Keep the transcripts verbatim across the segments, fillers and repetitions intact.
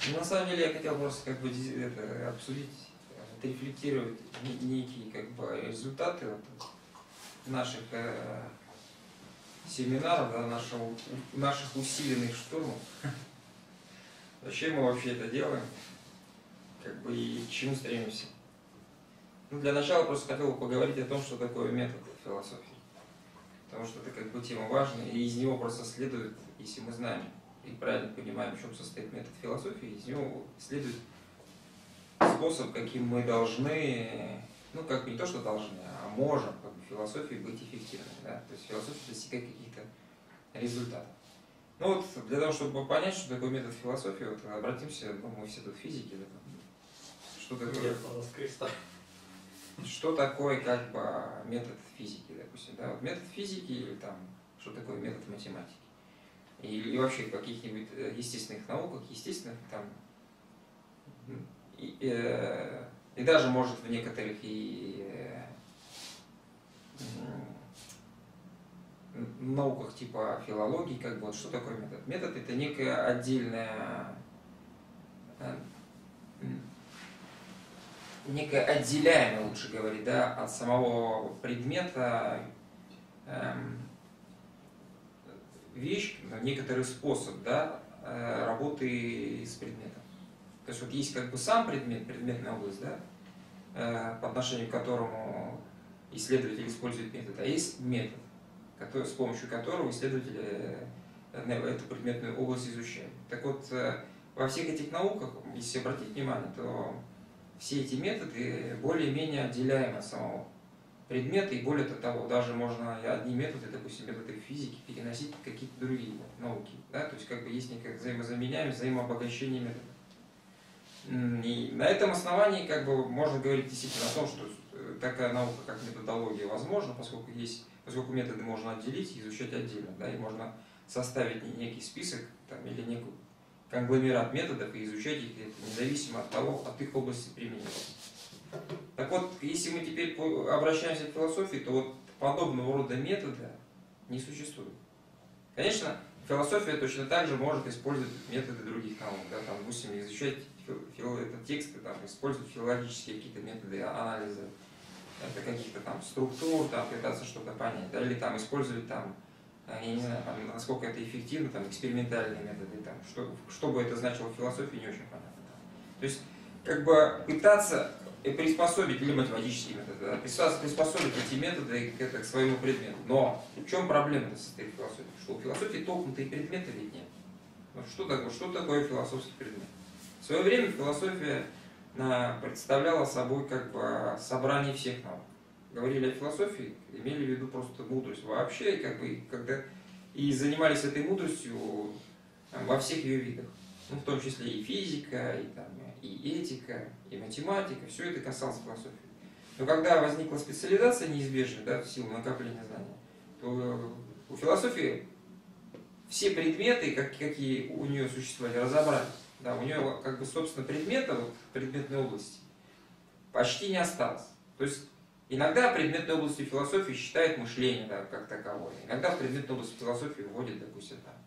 Ну, на самом деле я хотел просто как бы это, обсудить, отрефлектировать некие как бы результаты вот, наших э, семинаров, да, нашего, наших усиленных штурмов. Зачем мы вообще это делаем? Как бы и к чему стремимся? Ну, для начала просто хотел бы поговорить о том, что такое метод философии. Потому что это как бы тема важная, и из него просто следует, если мы знаем и правильно понимаем, в чем состоит метод философии, из него следует способ, каким мы должны, ну как бы не то, что должны, а можем как бы, в философии быть эффективными. Да? То есть философия достигает каких-то результатов. Ну вот, для того, чтобы понять, что такое метод философии, вот обратимся, ну мы все тут физики, да, что такое, что такое как бы метод физики, допустим, да? Вот метод физики или там, что такое метод математики. И, и вообще в каких-нибудь естественных науках, естественных там, и, э, и даже может в некоторых и э, науках типа филологии, как бы, вот что такое метод? Метод это некая отдельная, э, некая отделяемая, лучше говорить, да, от самого предмета э, вещь, некоторый способ, да, работы с предметом. То есть вот есть как бы сам предмет, предметная область, да, по отношению к которому исследователь использует метод, а есть метод, который, с помощью которого исследователь эту предметную область изучает. Так вот, во всех этих науках, если обратить внимание, то все эти методы более-менее отделяемы от самого предметы, и более того, даже можно одни методы, допустим, методы физики, переносить в какие-то другие науки. Да? То есть как бы есть некое взаимозаменяемость, взаимообогащение методов. И на этом основании как бы можно говорить действительно о том, что такая наука, как методология, возможна, поскольку, есть, поскольку методы можно отделить и изучать отдельно. Да? И можно составить некий список там, или некий конгломерат методов и изучать их независимо от того, от их области применения. Так вот, если мы теперь обращаемся к философии, то вот подобного рода метода не существует. Конечно, философия точно так же может использовать методы других наук, да, там, допустим, изучать фил, это, тексты, там, использовать филологические какие-то методы анализа это, каких-то там структур, там, пытаться что-то понять, да, или там использовать там, я не знаю, там, насколько это эффективно, там, экспериментальные методы, там, что, что бы это значило в философии, не очень понятно. То есть, как бы пытаться приспособить, или математические методы, да, приспособить эти методы к, это, к своему предмету. Но в чем проблема состоит в философии? Что у философии толкнутые предметы ведь нет. Ну, что, такое, что такое философский предмет? В свое время философия а, представляла собой как бы собрание всех наук. Говорили о философии, имели в виду просто мудрость вообще, и, как бы, когда, и занимались этой мудростью во всех ее видах. Ну, в том числе и физика, и, там, и этика, и математика, все это касалось философии. Но когда возникла специализация неизбежная, да, в силу накопления знаний, то у философии все предметы, как, какие у нее существовали, разобрались. Да, у нее как бы собственно предмета, вот, предметной области почти не осталось. То есть иногда предметной областью философии считают мышление, да, как таковое. Иногда в предметную область философии вводят, допустим, там,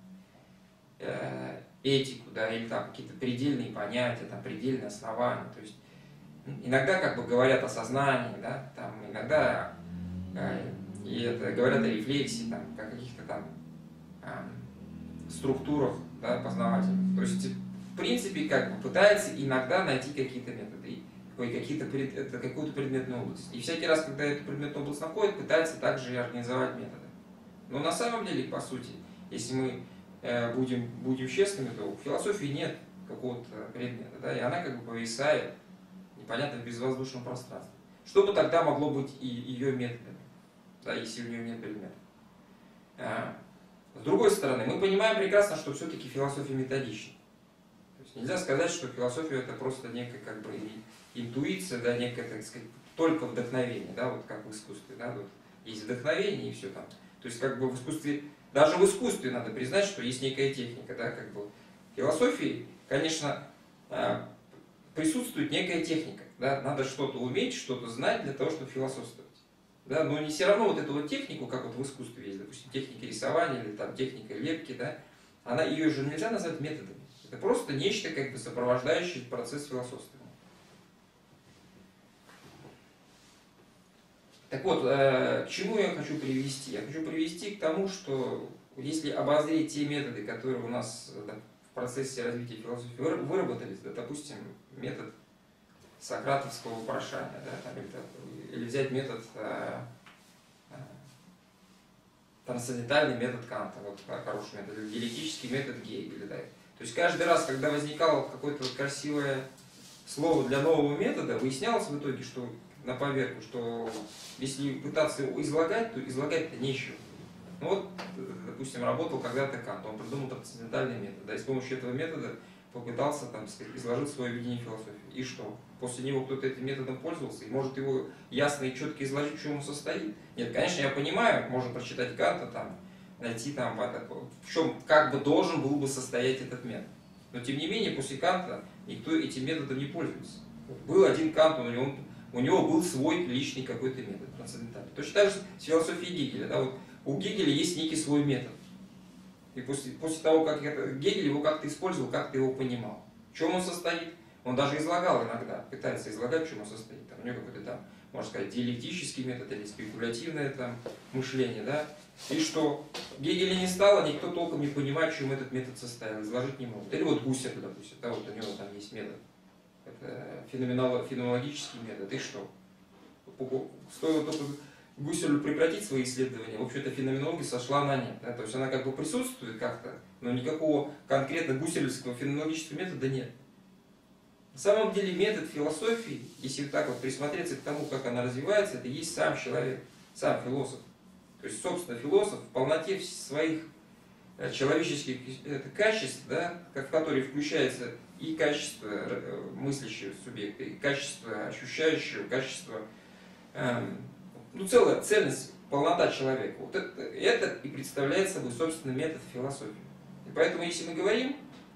э, этику, да, или там какие-то предельные понятия, там, предельные основания. То есть иногда как бы говорят о сознании, да, там, иногда э, и это, говорят о рефлексии, там, о каких-то там э, структурах, да, познавательных. То есть в принципе как бы пытается иногда найти какие-то методы, какие-то пред, это, какую-то предметную область. И всякий раз, когда эту предметную область находит, пытается также и организовать методы. Но на самом деле, по сути, если мы Будем, будем честными, то в философии нет какого-то предмета, да, и она как бы повисает непонятно в безвоздушном пространстве. Что бы тогда могло быть и ее методами, да, если у нее нет предмета? А, с другой стороны, мы понимаем прекрасно, что все-таки философия методична. То есть нельзя сказать, что философия это просто некая как бы интуиция, да, некое, так сказать, только вдохновение, да, вот как в искусстве, да, вот есть вдохновение и все там. То есть как бы в искусстве Даже в искусстве надо признать, что есть некая техника, да, как бы. В философии, конечно, присутствует некая техника, да, надо что-то уметь, что-то знать для того, чтобы философствовать. Да, но не все равно вот эту вот технику, как вот в искусстве есть, допустим, техника рисования или там техника лепки, да, она, ее же нельзя назвать методами. Это просто нечто, как бы сопровождающее процесс философствования. Так вот, к чему я хочу привести? Я хочу привести к тому, что если обозреть те методы, которые у нас в процессе развития философии выработались, да, допустим, метод сократовского вопрошания, да, или взять метод, трансцендентальный метод Канта, вот хороший метод, или диалектический метод Гегеля. Да. То есть каждый раз, когда возникало какое-то вот красивое слово для нового метода, выяснялось в итоге, что на поверку, что если пытаться его излагать, то излагать-то нечего. Ну вот, допустим, работал когда-то Кант, он придумал трансцендентальный метод, да, и с помощью этого метода попытался там, сказать, изложить свое видение философии. И что? После него кто-то этим методом пользовался и может его ясно и четко изложить, в чем он состоит? Нет, конечно, я понимаю, можно прочитать Канта, там, найти, там, в чем как бы должен был бы состоять этот метод. Но тем не менее, после Канта никто этим методом не пользуется. Был один Кант, у него, у него был свой личный какой-то метод трансцендентальный. Точно так же с философией Гегеля. Да, вот у Гегеля есть некий свой метод. И после, после того, как это, Гегель его как-то использовал, как-то его понимал. В чем он состоит? Он даже излагал иногда, пытается излагать, в чем он состоит. Там, у него какой-то там, можно сказать, диалектический метод или спекулятивное там, мышление. Да? И что Гегеля не стало, никто толком не понимает, в чем этот метод состоял, изложить не может. Или вот Гуссерль, допустим, да, вот у него там есть метод. Это феноменологический метод. И что? Стоило только Гуссерлю прекратить свои исследования, в общем-то, феноменология сошла на нет. Да? То есть она как бы присутствует как-то, но никакого конкретно гуссерлевского феноменологического метода нет. На самом деле метод философии, если так вот присмотреться к тому, как она развивается, это есть сам человек, сам философ. То есть, собственно, философ в полноте своих человеческих качеств, да, в которые включается и качество мыслящего субъекта, и качество ощущающего, качество, эм, ну, целая цельность, полнота человека. Вот это, это и представляет собой, собственно, метод философии. И поэтому, если мы говорим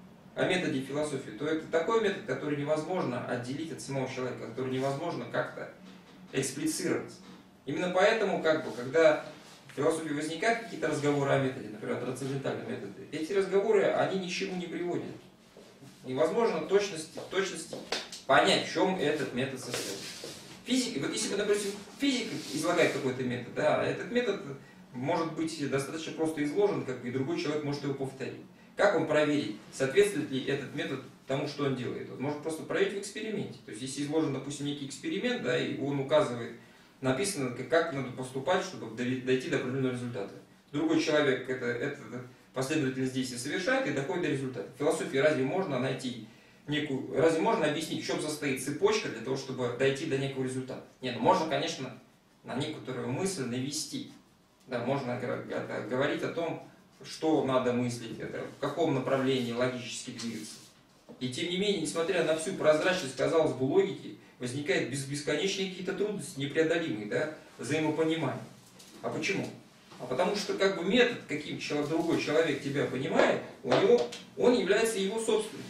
о методе философии, то это такой метод, который невозможно отделить от самого человека, который невозможно как-то эксплицировать. Именно поэтому, как бы, когда в философии возникают какие-то разговоры о методе, например, трансцендентальном методе, эти разговоры, они ни к чему не приводят. Невозможно в точности, в точности понять, в чем этот метод состоит. Физика, вот если, допустим, физик излагает какой-то метод, да, этот метод может быть достаточно просто изложен, как и другой человек может его повторить. Как он проверит, соответствует ли этот метод тому, что он делает? Он может просто проверить в эксперименте. То есть, если изложен, допустим, некий эксперимент, да, и он указывает, написано, как надо поступать, чтобы дойти до определенного результата. Другой человек это, это последовательность действий совершает и доходит до результата. В философии разве можно найти некую, разве можно объяснить, в чем состоит цепочка для того, чтобы дойти до некого результата? Нет, ну можно, конечно, на некоторую мысль навести. Да, можно говорить о том, что надо мыслить, это, в каком направлении логически двигаться. И тем не менее, несмотря на всю прозрачность, казалось бы, логики, возникают бесконечные какие-то трудности, непреодолимые, да, взаимопонимания. А почему? А потому что как бы метод, каким человек, другой человек тебя понимает, у него, он является его собственным.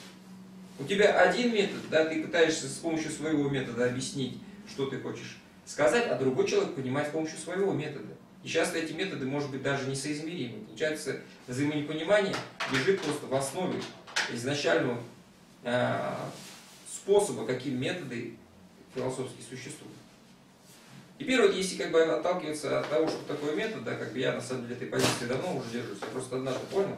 У тебя один метод, да, ты пытаешься с помощью своего метода объяснить, что ты хочешь сказать, а другой человек понимает с помощью своего метода. И часто эти методы, может быть, даже несоизмеримы. Получается, взаимопонимание лежит просто в основе изначального э, способа, каким методы философски существуют. Теперь вот если как бы отталкиваться от того, что такое метод, да, как бы я на самом деле этой позиции давно уже держусь, я просто однажды понял,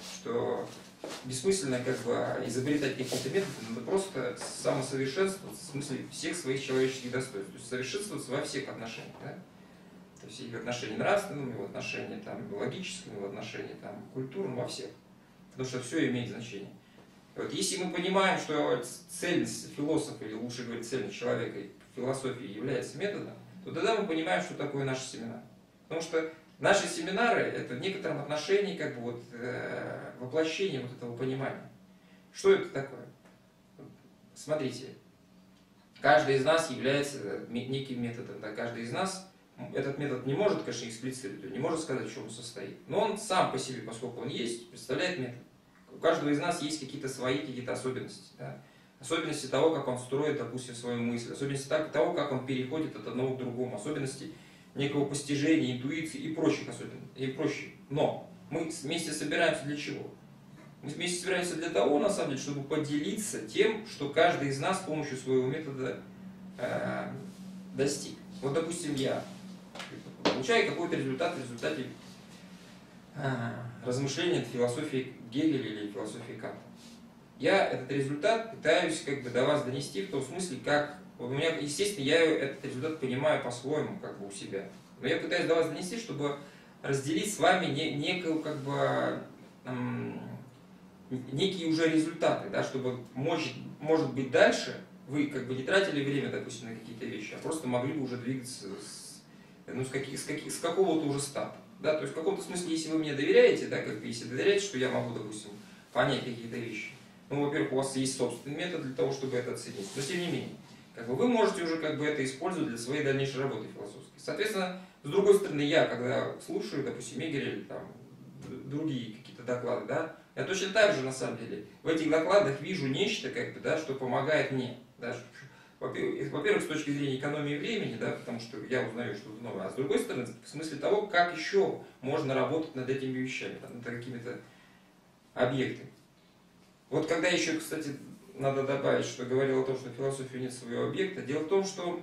что бессмысленно как бы изобретать какие-то методы, надо просто самосовершенствоваться в смысле всех своих человеческих достоинств, то есть совершенствоваться во всех отношениях. Да? То есть и в отношении нравственном, и в отношении там, логическом, и в отношении там, культурном, во всех. Потому что все имеет значение. И вот если мы понимаем, что цельность философа, или лучше говорить цельность человека в философии является методом, то тогда мы понимаем, что такое наши семинары. Потому что наши семинары это в некотором отношении как бы вот, э, воплощение вот этого понимания. Что это такое? Смотрите, каждый из нас является неким методом. Да? Каждый из нас этот метод не может, конечно, эксплицировать, не может сказать, в чем он состоит. Но он сам по себе, поскольку он есть, представляет метод. У каждого из нас есть какие-то свои какие-то особенности. Да? Особенности того, как он строит, допустим, свою мысль. Особенности того, как он переходит от одного к другому. Особенности некого постижения, интуиции и прочих особенностей. И прочих. Но мы вместе собираемся для чего? Мы вместе собираемся для того, на самом деле, чтобы поделиться тем, что каждый из нас с помощью своего метода э, достиг. Вот, допустим, я получаю какой-то результат в результате э, размышления над философией Гегеля или философией Канта. Я этот результат пытаюсь как бы до вас донести в том смысле, как у меня, естественно, я этот результат понимаю по-своему, как бы у себя. Но я пытаюсь до вас донести, чтобы разделить с вами не, некую, как бы, эм, некие уже результаты, да, чтобы, может, может быть, дальше вы как бы не тратили время, допустим, на какие-то вещи, а просто могли бы уже двигаться с, ну, с, каких, с, каких, с какого-то уже старта. Да? То есть в каком-то смысле, если вы мне доверяете, да, как бы, если доверяете, что я могу, допустим, понять какие-то вещи, ну, во-первых, у вас есть собственный метод для того, чтобы это оценить, но тем не менее, как бы, вы можете уже как бы это использовать для своей дальнейшей работы философской. Соответственно, с другой стороны, я, когда слушаю, допустим, Гегеля или там, другие какие-то доклады, да, я точно так же, на самом деле, в этих докладах вижу нечто, как бы, да, что помогает мне. Да, во-первых, с точки зрения экономии времени, да, потому что я узнаю что-то новое, а с другой стороны, в смысле того, как еще можно работать над этими вещами, там, над какими-то объектами. Вот когда еще, кстати, надо добавить, что говорил о том, что философия нет своего объекта. Дело в том, что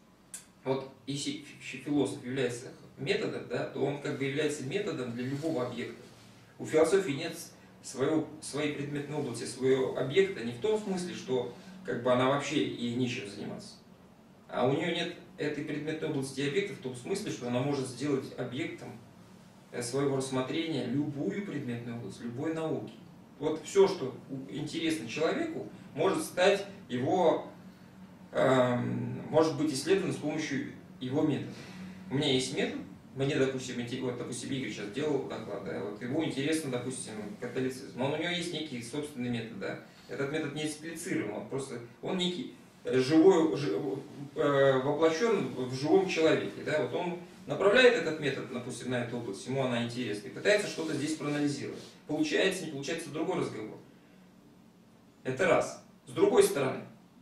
вот если философ является методом, да, то он как бы является методом для любого объекта. У философии нет своего, своей предметной области, своего объекта не в том смысле, что как бы она вообще и нечем заниматься. А у нее нет этой предметной области и объекта в том смысле, что она может сделать объектом своего рассмотрения любую предметную область, любой науки. Вот все, что интересно человеку, может стать его, э, может быть исследовано с помощью его метода. У меня есть метод, мне, допустим, вот, допустим, Игорь сейчас делал доклад, да, вот его интересно, допустим, католицизм, но у него есть некий собственный метод, да. Этот метод не эксплицируем, он просто, он некий живой, жив, э, воплощен в живом человеке, да, вот он направляет этот метод, допустим, на эту область, ему она интересна, и пытается что-то здесь проанализировать. Получается, не получается, другой разговор. Это раз. С другой стороны,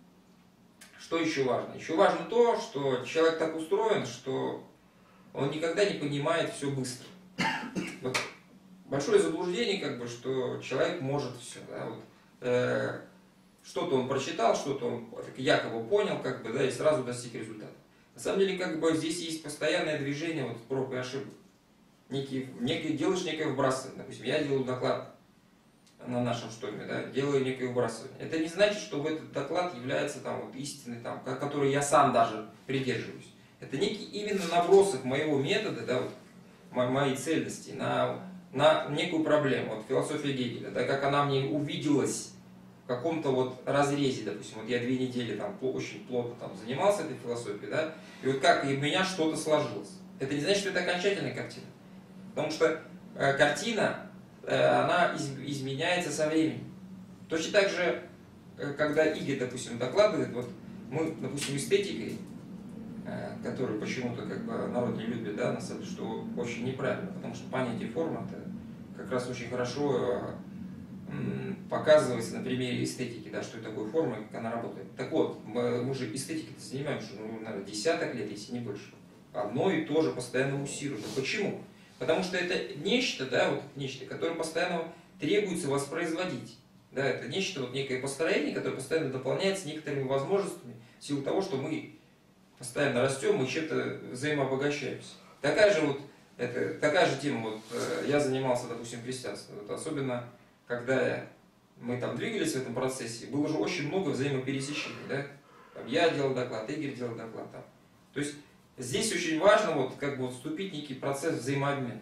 что еще важно? Еще важно то, что человек так устроен, что он никогда не понимает все быстро. Вот большое заблуждение, как бы, что человек может все. Да? Вот, э, что-то он прочитал, что-то он якобы понял, как бы, да, и сразу достиг результата. На самом деле, как бы, здесь есть постоянное движение вот, проб и ошибок. Некие, некие, делаешь некое вбрасывание. Допустим, я делаю доклад на нашем штоме, да, делаю некое вбрасывание. Это не значит, что этот доклад является там, вот, истинный, там, который я сам даже придерживаюсь. Это некий именно набросок моего метода, да, вот, моей цельности на, на некую проблему. Вот философия Гегеля, да, как она мне увиделась в каком-то вот разрезе, допустим, вот я две недели там очень плотно там занимался этой философией, да, и вот как и у меня что-то сложилось. Это не значит, что это окончательная картина. Потому что э, картина, э, она из, изменяется со временем. Точно так же, э, когда Игорь, допустим, докладывает, вот мы, допустим, эстетикой, э, которую почему-то как бы народ не любит, да, на самом деле, что очень неправильно, потому что понятие формы это как раз очень хорошо э, показывается на примере эстетики, да, что это такое форма и как она работает. Так вот, мы, мы же эстетикой занимаемся, ну, наверное, десяток лет, если не больше. Одно и то же постоянно муссируем. Почему? Потому что это нечто, да, вот нечто, которое постоянно требуется воспроизводить. Да, это нечто, вот некое построение, которое постоянно дополняется некоторыми возможностями в силу того, что мы постоянно растем и чем-то взаимообогащаемся. Такая же вот, это, такая же тема, вот я занимался, допустим, христианством. Вот, особенно, когда мы там двигались в этом процессе, было же очень много взаимопересечений. Да? Там, я делал доклад, Игорь делал доклад. Там. То есть здесь очень важно вот, как бы, вот, вступить в некий процесс взаимообмена.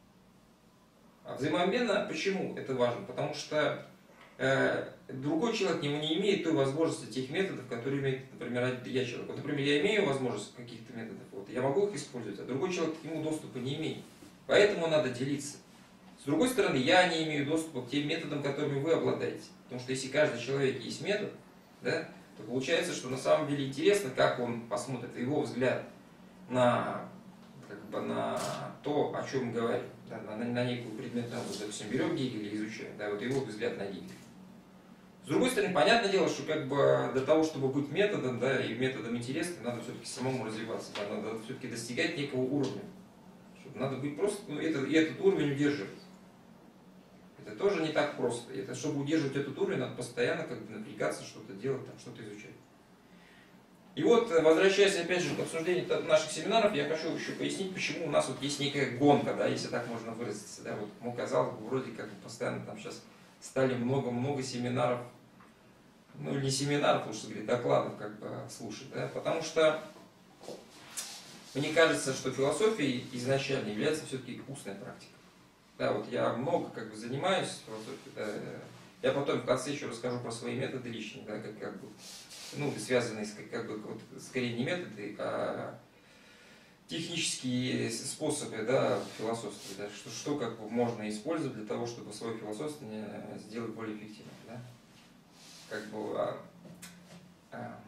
А взаимообмена почему это важно? Потому что э, другой человек не, не имеет той возможности, тех методов, которые имеет, например, я человек. Вот, например, я имею возможность каких-то методов, вот, я могу их использовать, а другой человек к нему доступа не имеет. Поэтому надо делиться. С другой стороны, я не имею доступа к тем методам, которыми вы обладаете. Потому что если каждый человек есть метод, да, то получается, что на самом деле интересно, как он посмотрит, его взгляд на, как бы, на то, о чем мы говорим, да, на, на некую предметную область. Допустим, берем Гегеля и изучаем, да, вот его взгляд на Гегеля. С другой стороны, понятное дело, что как бы для того, чтобы быть методом, да, и методом интересным, надо все-таки самому развиваться, да, надо все-таки достигать некого уровня. Чтобы надо быть просто, ну, этот, и этот уровень удерживать. Это тоже не так просто. Это, чтобы удерживать этот уровень, надо постоянно как бы напрягаться, что-то делать, там, что-то изучать. И вот, возвращаясь опять же к обсуждению наших семинаров, я хочу еще пояснить, почему у нас вот есть некая гонка, да, если так можно выразиться. Да, вот, ну, казалось бы, вроде как бы постоянно там сейчас стали много-много семинаров, ну или не семинаров, лучше говорить, докладов как бы слушать, да, потому что мне кажется, что философия изначально является все-таки устной практикой. Да, вот я много как бы занимаюсь философией, да, я потом в конце еще расскажу про свои методы личные, да, как, как бы, ну, связанные с, как бы, вот, скорее не методы, а технические способы, да, философства, да, что, что как бы можно использовать для того, чтобы свое философствование сделать более эффективным, да. Как бы, а, а,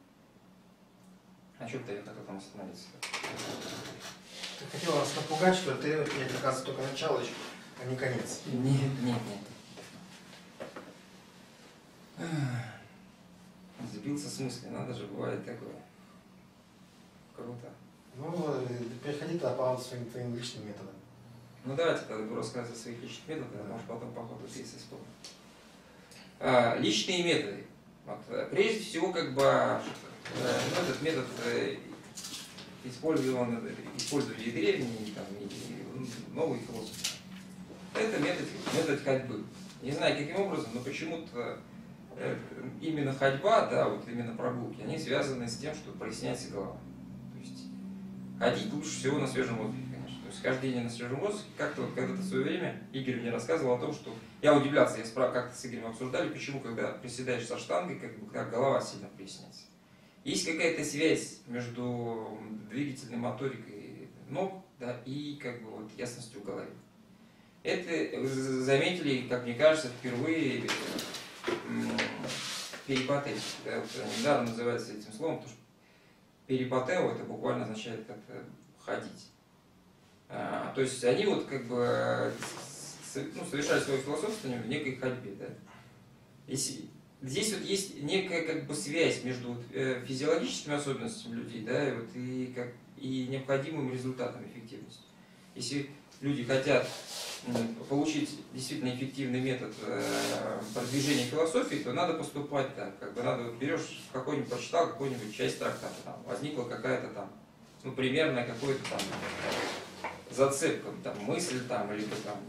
а что-то я хотел там остановиться. Ты хотел нас напугать, что ты, это, оказывается, только начало еще, а не конец. Нет, нет, нет. Сбился с мысли, надо же, бывает такое. Круто. Ну, переходи тогда по своим твоим личным методам. Ну давайте тогда буду рассказывать о своих личных методах, да. Может потом по ходу ты если вспомню. А, личные методы. Вот, прежде всего, как бы, ну, этот метод использован, использовали и древние, и, там, и новые философы. Это метод, метод ходьбы. Не знаю, каким образом, но почему-то именно ходьба, да, вот именно прогулки, они связаны с тем, что проясняется голова. То есть ходить лучше всего на свежем воздухе, конечно. То есть хождение на свежем воздухе, как-то вот когда-то в свое время Игорь мне рассказывал о том, что я удивлялся, я спрашивал, как-то с Игорем обсуждали, почему, когда приседаешь со штангой, как бы как голова сильно проясняется. Есть какая-то связь между двигательной моторикой ног, да, и как бы вот ясностью в голове. Это заметили, как мне кажется, впервые перипатетики. Да, вот недавно называется этим словом, потому что перипатео это буквально означает как-то ходить. А, то есть они вот как бы ну, совершают свое философствование в некой ходьбе. Да? Если, здесь вот есть некая как бы связь между вот, э, физиологическими особенностями людей, да, и, вот, и, как, и необходимым результатом эффективности. Если люди хотят получить действительно эффективный метод э, продвижения философии, то надо поступать так, как бы надо, вот, берешь какой-нибудь, почитал какую-нибудь часть трактата, там, возникла какая-то там, ну, примерная какой-то там зацепка, там, мысль там, либо там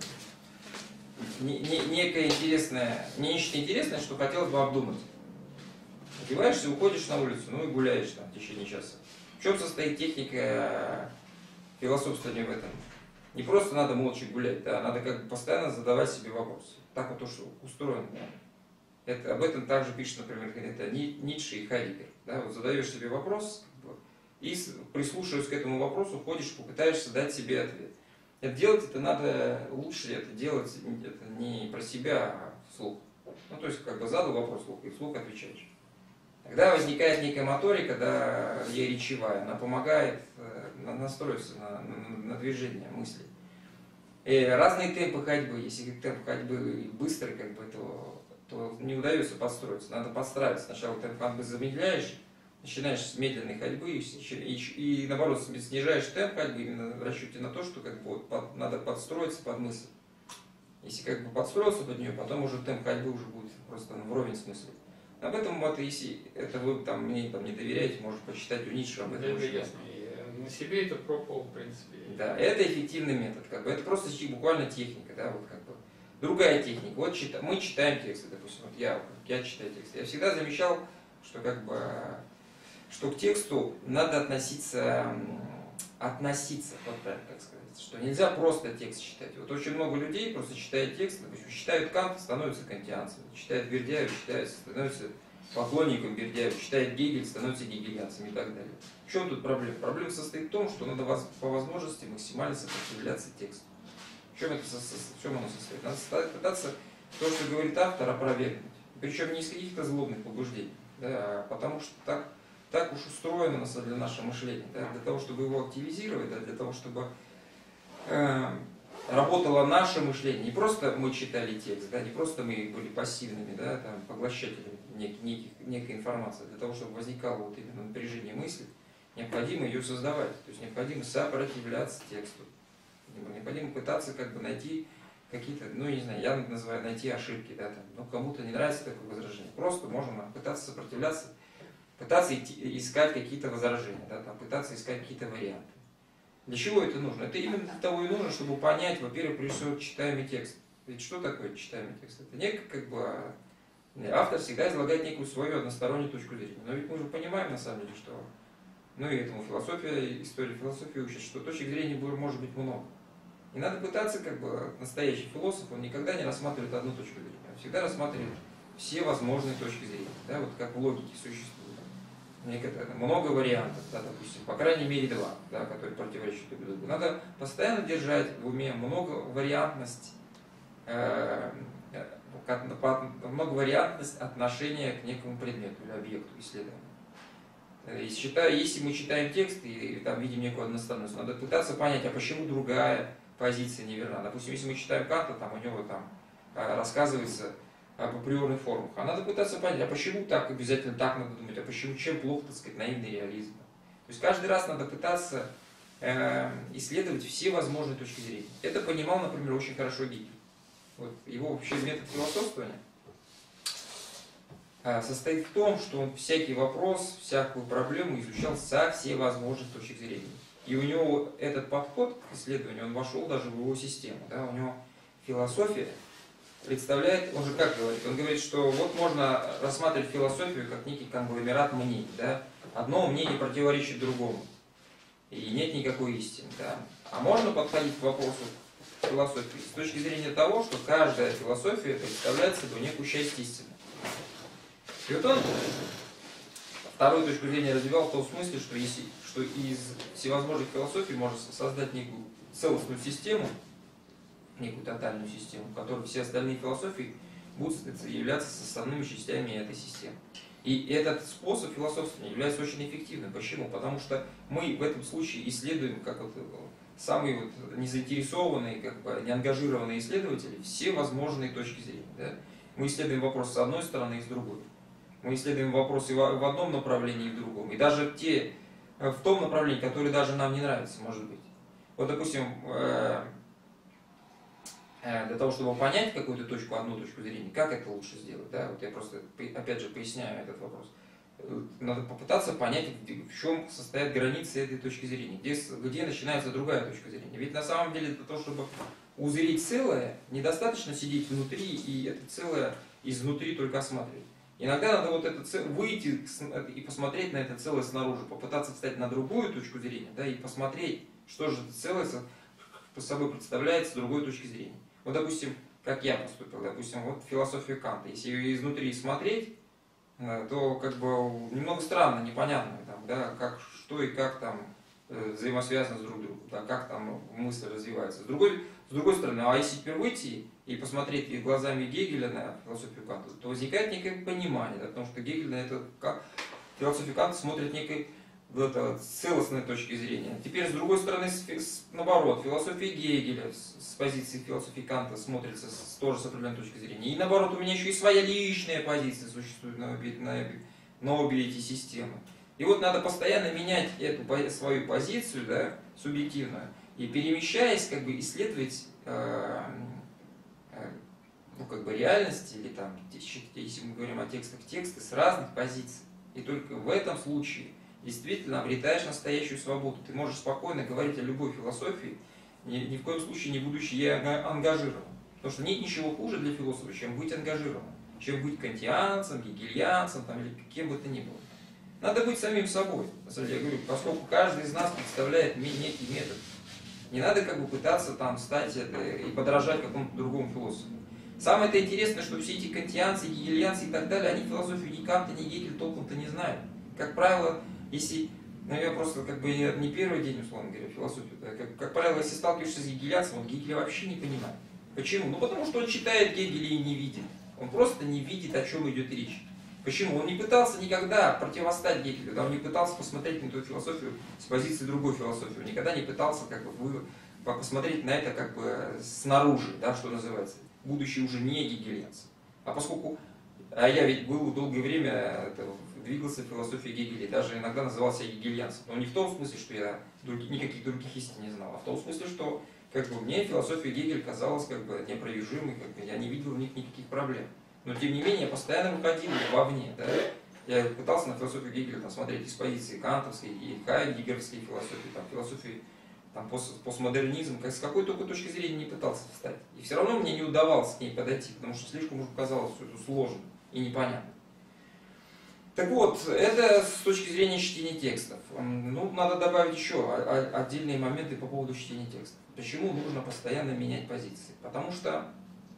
не, не, некое интересное, нечто интересное, что хотелось бы обдумать. Одеваешься, уходишь на улицу, ну и гуляешь там в течение часа. В чем состоит техника философствования в этом? Не просто надо молча гулять, да, надо как бы постоянно задавать себе вопросы. Так вот то, что устроено. Да. Это, об этом также пишет, например, это Ницше и Хайдеггер. Да, вот задаешь себе вопрос, как бы, и прислушиваясь к этому вопросу, ходишь, попытаешься дать себе ответ. Это делать это надо лучше, это делать это не про себя, а вслух. Ну, то есть, как бы задал вопрос вслух, и вслух отвечаешь. Тогда возникает некая моторика, да, ей речевая, она помогает настроиться на, на, на движение мыслей. И разные темпы ходьбы, если темп ходьбы быстрый, как бы, то, то не удается подстроиться, надо подстраиваться. Сначала темп ходьбы замедляешь, начинаешь с медленной ходьбы и, и, и наоборот снижаешь темп ходьбы именно в расчете на то, что как бы, вот, под, надо подстроиться под мысль. Если как бы подстроился под нее, потом уже темп ходьбы уже будет просто вровень с мыслью. Об этом, вот, если это вы там, мне там, не доверяете, можно почитать у Ницше об этом. Это ясно. И на себе это пробовал, в принципе. Да, это эффективный метод. Как бы, это просто буквально техника. Да, вот, как бы. Другая техника. Вот чита, мы читаем тексты, допустим. Вот я, я читаю тексты. Я всегда замечал, что, как бы, что к тексту надо относиться, относиться, вот правильно так сказать. Что нельзя просто текст читать. Вот очень много людей просто читают текст, допустим, читают Канта, становятся кантианцами, читают Бердяева, читают, становятся поклонником Бердяева, читают Гегель, становятся гегельянцами и так далее. В чем тут проблема? Проблема состоит в том, что надо по возможности максимально сопротивляться тексту. В чем, это, в чем оно состоит? Надо пытаться то, что говорит автор, опровергнуть. Причем не из каких-то злобных побуждений, да, потому что так, так уж устроено для нашего мышления. Да, для того, чтобы его активизировать, да, для того, чтобы работало наше мышление. Не просто мы читали текст, да, не просто мы были пассивными, да, там, поглощателями нек, неких, некой информации. Для того, чтобы возникало вот именно напряжение мысли, необходимо ее создавать. То есть необходимо сопротивляться тексту. Необходимо пытаться как бы найти какие-то, ну, не знаю, я называю найти ошибки, да, там, ну, кому-то не нравится такое возражение. Просто можно пытаться сопротивляться, пытаться идти, искать какие-то возражения, да, там, пытаться искать какие-то варианты. Для чего это нужно? Это именно для того и нужно, чтобы понять, во-первых, прежде всего, читаемый текст. Ведь что такое читаемый текст? Это некий, как бы, автор всегда излагает некую свою одностороннюю точку зрения. Но ведь мы уже понимаем, на самом деле, что, ну, и этому философия, история философии учит, что точек зрения может быть много. И надо пытаться, как бы, настоящий философ, он никогда не рассматривает одну точку зрения, он всегда рассматривает все возможные точки зрения, да, вот как в логике существует. Некоторые, много вариантов, да, допустим, по крайней мере два, да, которые противоречат друг другу. Надо постоянно держать в уме многовариантность, э, многовариантность отношения к некому предмету или объекту исследования. И считаю, если мы читаем текст и, и там видим некую односторонность, надо пытаться понять, а почему другая позиция неверна. Допустим, если мы читаем Канта, там у него там рассказывается об априорных формах. А надо пытаться понять, а почему так, обязательно так надо думать, а почему, чем плохо, так сказать, наивный реализм. То есть каждый раз надо пытаться э, исследовать все возможные точки зрения. Это понимал, например, очень хорошо Гегель. Вот его вообще метод философствования э, состоит в том, что он всякий вопрос, всякую проблему изучал со всей возможных точек зрения. И у него этот подход к исследованию, он вошел даже в его систему. Да? У него философия представляет, он же как говорит, он говорит, что вот можно рассматривать философию как некий конгломерат мнений, да? Одно мнение противоречит другому, и нет никакой истины, да? А можно подходить к вопросу философии с точки зрения того, что каждая философия представляет собой некую часть истины. И вот он вторую точку зрения развивал в том смысле, что, если, что из всевозможных философий можно создать некую целостную систему, некую тотальную систему, в которой все остальные философии будут являться составными частями этой системы. И этот способ философствования является очень эффективным. Почему? Потому что мы в этом случае исследуем, как вот самые вот незаинтересованные, как бы неангажированные исследователи, все возможные точки зрения. Да? Мы исследуем вопрос с одной стороны и с другой. Мы исследуем вопросы в одном направлении и в другом. И даже те, в том направлении, которое даже нам не нравится, может быть. Вот, допустим, для того, чтобы понять какую-то точку, одну точку зрения, как это лучше сделать, да, вот я просто, опять же, поясняю этот вопрос. Надо попытаться понять, в чем состоят границы этой точки зрения, где, где начинается другая точка зрения. Ведь на самом деле для того, чтобы узреть целое, недостаточно сидеть внутри и это целое изнутри только осматривать. Иногда надо вот это целое, выйти и посмотреть на это целое снаружи, попытаться встать на другую точку зрения, да, и посмотреть, что же это целое по собой представляет с другой точки зрения. Вот, допустим, как я поступил, допустим, вот философию Канта. Если ее изнутри смотреть, то как бы немного странно, непонятно, там, да, как, что и как там взаимосвязано с друг другом, да, как там мысль развивается. С другой, с другой стороны, а если теперь выйти и посмотреть глазами Гегеля на философию Канта, то возникает некое понимание, да, потому что Гегель на это, как философию Канта смотрит некой вот, целостной точки зрения. Теперь, с другой стороны, с, с, наоборот, философия Гегеля с, с позиции философии Канта смотрится с, тоже с определенной точки зрения. И наоборот, у меня еще и своя личная позиция существует на обе, на, на обе эти системы. И вот надо постоянно менять эту свою позицию, да, субъективную, и перемещаясь, как бы исследовать э, э, ну, как бы реальность, или там, если мы говорим о текстах, тексты с разных позиций. И только в этом случае действительно обретаешь настоящую свободу. Ты можешь спокойно говорить о любой философии, ни, ни в коем случае не будучи ей ангажирован. Потому что нет ничего хуже для философа, чем быть ангажированным, чем быть кантианцем, гегельянцем там, или кем бы то ни было. Надо быть самим собой. На самом деле, я говорю, поскольку каждый из нас представляет некий метод. Не надо как бы пытаться там стать это, и подражать какому-то другому философу. Самое-то интересное, что все эти кантианцы, гегельянцы и так далее, они философию ни Канта, ни Гегеля толком-то не знают. Как правило, если, ну я просто как бы не первый день, условно говоря, философию, да, как, как правило, если сталкиваешься с гегельянцем, он Гегеля вообще не понимает. Почему? Ну потому что он читает Гегеля и не видит. Он просто не видит, о чем идет речь. Почему? Он не пытался никогда противостать Гегелю, да, он не пытался посмотреть на эту философию с позиции другой философии, он никогда не пытался как бы, вы, посмотреть на это как бы снаружи, да, что называется, будучи уже не гегельянцем. А поскольку, а я ведь был долгое время, это, двигался в философии Гегеля, даже иногда назывался гегельянцем, но не в том смысле, что я других, никаких других истин не знал, а в том смысле, что как бы мне философия Гегеля казалась как бы неопровержимой, как бы я не видел в них никаких проблем. Но тем не менее я постоянно выходил вовне, да. Я пытался на философию Гегеля там, смотреть из позиции кантовской и хайдеггеровской философии, там, философии там, пост, постмодернизм, как, с какой только точки зрения не пытался встать. И все равно мне не удавалось к ней подойти, потому что слишком уж казалось все это сложно и непонятно. Так вот, это с точки зрения чтения текстов. Ну, надо добавить еще отдельные моменты по поводу чтения текстов. Почему нужно постоянно менять позиции? Потому что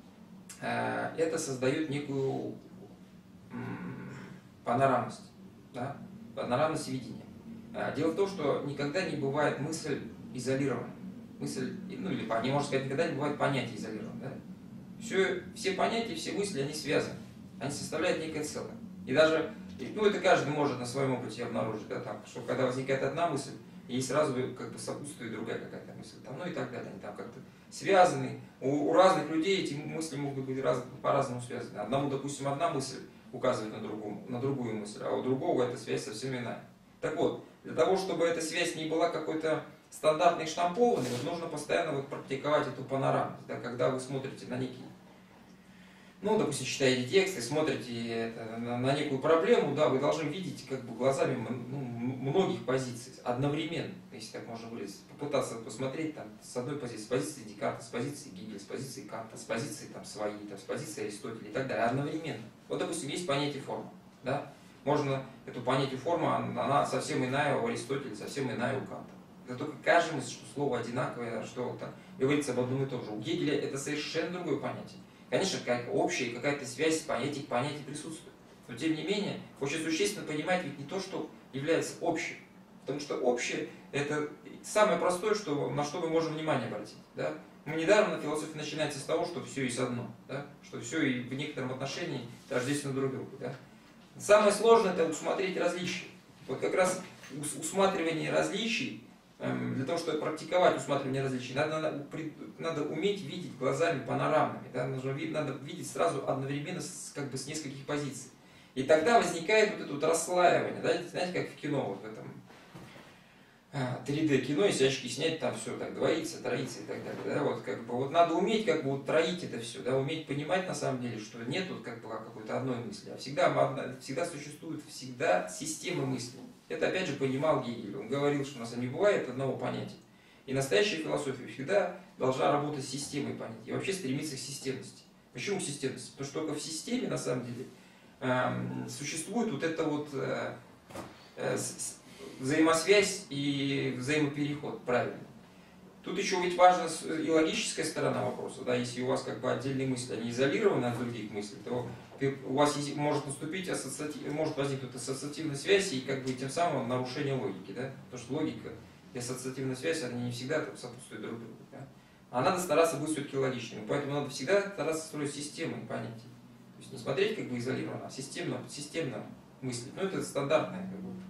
э, это создает некую э, панорамность, да? Панорамность видения. Дело в том, что никогда не бывает мысль изолированной. Мысль, ну или, не можно сказать, никогда не бывает понятие изолированное. Да? Все, все понятия, все мысли, они связаны. Они составляют некое целое. И даже, ну это каждый может на своем опыте обнаружить, да, там, что когда возникает одна мысль, ей сразу как бы сопутствует другая какая-то мысль, там, ну и так далее. Они там как-то связаны. У, у разных людей эти мысли могут быть раз, по-разному связаны. Одному, допустим, одна мысль указывает на другую, на другую мысль, а у другого эта связь совсем иная. Так вот, для того, чтобы эта связь не была какой-то стандартной, штампованной, вот нужно постоянно вот практиковать эту панорамность, да, когда вы смотрите на некий, ну, допустим, читаете тексты, смотрите это, на, на некую проблему, да, вы должны видеть как бы глазами ну, многих позиций одновременно, если так можно выразить, попытаться посмотреть там, с одной позиции, с позиции Декарта, с позиции Гегеля, с позиции Канта, с позиции там, своей, там, с позиции Аристотеля и так далее, одновременно. Вот, допустим, есть понятие формы, да, можно эту понятие форма, она совсем иная у Аристотеля, совсем иная у Канта. Это только каждый мысль, что слово одинаковое, что там, говорится об одном и том же. У Гегеля это совершенно другое понятие. Конечно, как общая какая-то связь понятий к понятию присутствует. Но тем не менее, очень существенно понимать ведь не то, что является общим. Потому что общее – это самое простое, что, на что мы можем внимание обратить. Да? Ну, недавно философия начинается с того, что все есть одно. Да? Что все и в некотором отношении тождественно друг другу. Да? Самое сложное – это усмотреть различия. Вот как раз усматривание различий, для того, чтобы практиковать усматривание различий, надо, надо, надо уметь видеть глазами панорамными, да? Нужно, надо видеть сразу одновременно с, как бы, с нескольких позиций. И тогда возникает вот это вот расслаивание, да? Знаете, как в кино, вот в этом три дэ кино, если очки снять, там все так двоится, троится и так далее. Да? Вот, как бы, вот надо уметь как бы, вот, троить это все, да? Уметь понимать на самом деле, что нет вот, как бы, какой-то одной мысли, а всегда, всегда существует всегда система мыслей. Это опять же понимал Гегель. Он говорил, что у нас не бывает одного понятия. И настоящая философия всегда должна работать с системой понятий. И вообще стремиться к системности. Почему к системности? Потому что только в системе, на самом деле, э, существует вот эта вот э, э, взаимосвязь и взаимопереход, правильно. Тут еще ведь важна и логическая сторона вопроса. Да? Если у вас как бы отдельные мысли, они изолированы от других мыслей, то у вас может наступить ассоциатив, может возникнуть ассоциативная связь и как бы тем самым нарушение логики, да? Потому что логика и ассоциативная связь, они не всегда там сопутствуют друг другу, да? А надо стараться быть все-таки логичным, поэтому надо всегда стараться строить системы понятий. То есть не смотреть как бы изолированно, а системно, системно мыслить. Ну это стандартное как бы,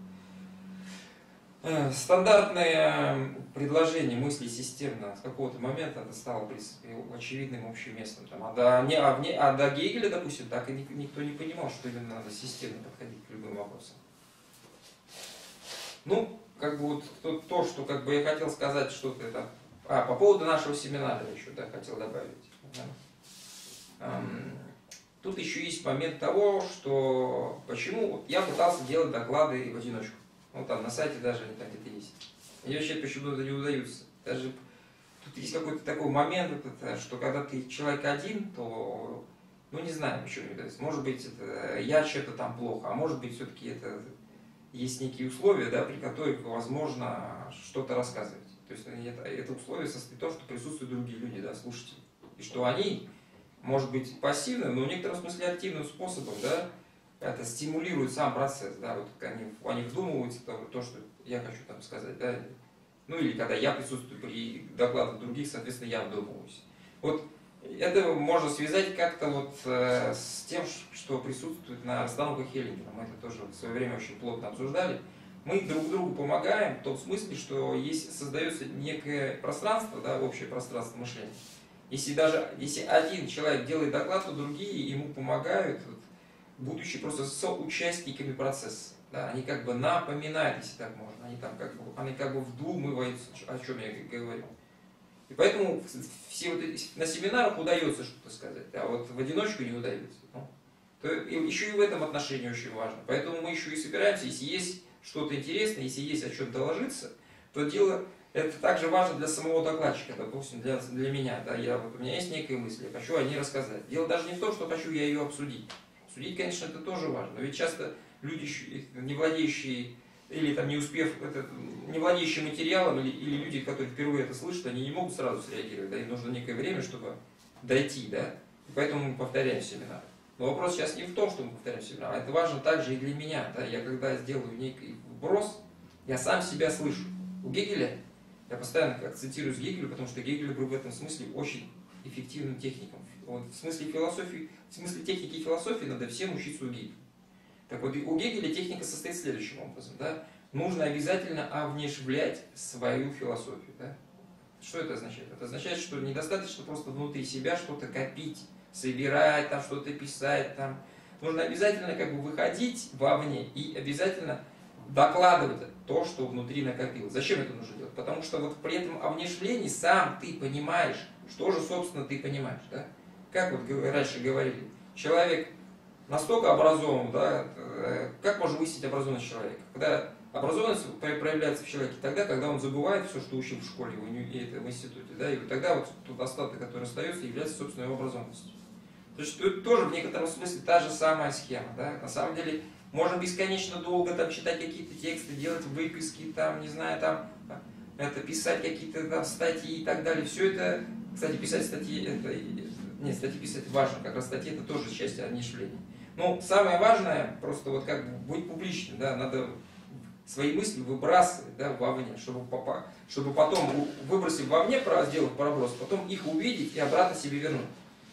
стандартное предложение мысли системно с какого-то момента это стало, в принципе, очевидным общим местом. Там, а, до, не, а, вне, а до Гегеля, допустим, так и никто не понимал, что именно надо системно подходить к любым вопросам. Ну, как бы вот то, то что как бы я хотел сказать, что-то это... А, по поводу нашего семинара еще, да, хотел добавить. Да. Эм, тут еще есть момент того, что почему вот я пытался делать доклады в одиночку. Ну, там на сайте даже они там где-то есть. И вообще почему-то не удаются. Даже тут есть какой-то такой момент, что когда ты человек один, то, ну не знаю, почему не удается. Может быть, это я что-то там плохо, а может быть, все-таки это есть некие условия, да, при которых возможно что-то рассказывать. То есть это, это условие состоит в том, что присутствуют другие люди, да, слушатели. И что они, может быть, пассивным, но в некотором смысле активным способом, да, это стимулирует сам процесс, да, вот они, они вдумываются в то, то, что я хочу там сказать, да, ну или когда я присутствую при докладах других, соответственно, я вдумываюсь. Вот это можно связать как-то вот э, с тем, что присутствует на расстановках Хеллингера. Мы это тоже в свое время очень плотно обсуждали. Мы друг другу помогаем в том смысле, что есть, создается некое пространство, да, общее пространство мышления. Если даже если один человек делает доклад, то другие ему помогают, будучи просто соучастниками процесса. Да, они как бы напоминают, если так можно, они там как бы, они как бы вдумываются, о чем я говорю. И поэтому все вот эти, на семинарах удается что-то сказать, а вот в одиночку не удается. Ну, то еще и в этом отношении очень важно. Поэтому мы еще и собираемся, если есть что-то интересное, если есть о чем доложиться, то дело это также важно для самого докладчика, допустим, для, для меня. Да, я, вот, у меня есть некая мысль, я хочу о ней рассказать. Дело даже не в том, что хочу я ее обсудить. Судить, конечно, это тоже важно. Но ведь часто люди, не владеющие или там не успев, это, не владеющие материалом, или, или люди, которые впервые это слышат, они не могут сразу среагировать. Да, им нужно некое время, чтобы дойти. Да? И поэтому мы повторяем семинар. Но вопрос сейчас не в том, что мы повторяем семинар, а это важно также и для меня. Да? Я когда сделаю некий вброс, я сам себя слышу. У Гегеля, я постоянно акцентируюсь Гегелю, потому что Гегель был в этом смысле очень эффективным техником. Вот в смысле философии, в смысле техники и философии надо всем учиться у Гегеля. Так вот, у Гегеля техника состоит следующим образом. Да? Нужно обязательно овнешвлять свою философию. Да? Что это означает? Это означает, что недостаточно просто внутри себя что-то копить, собирать, там что-то писать. Там. Нужно обязательно как бы выходить вовне и обязательно докладывать то, что внутри накопилось. Зачем это нужно делать? Потому что вот при этом овнешвлении сам ты понимаешь, что же, собственно, ты понимаешь. Да? Как вот раньше говорили, человек настолько образован, да, как можно выяснить образованность человека? Когда образованность проявляется в человеке тогда, когда он забывает все, что учил в школе, в институте, да, и тогда вот тот остаток, который остается, является собственной его образованностью. То есть это тоже в некотором смысле та же самая схема. Да? На самом деле можно бесконечно долго там читать какие-то тексты, делать выписки, там, не знаю, там, это, писать какие-то там статьи и так далее. Все это, кстати, писать статьи, это, нет, статьи писать важно, как раз статьи это тоже часть овнешвления. Но самое важное, просто вот как бы быть публичным, да, надо свои мысли выбрасывать, да, вовне, чтобы, попа, чтобы потом, выбросив вовне, сделав проброс, потом их увидеть и обратно себе вернуть.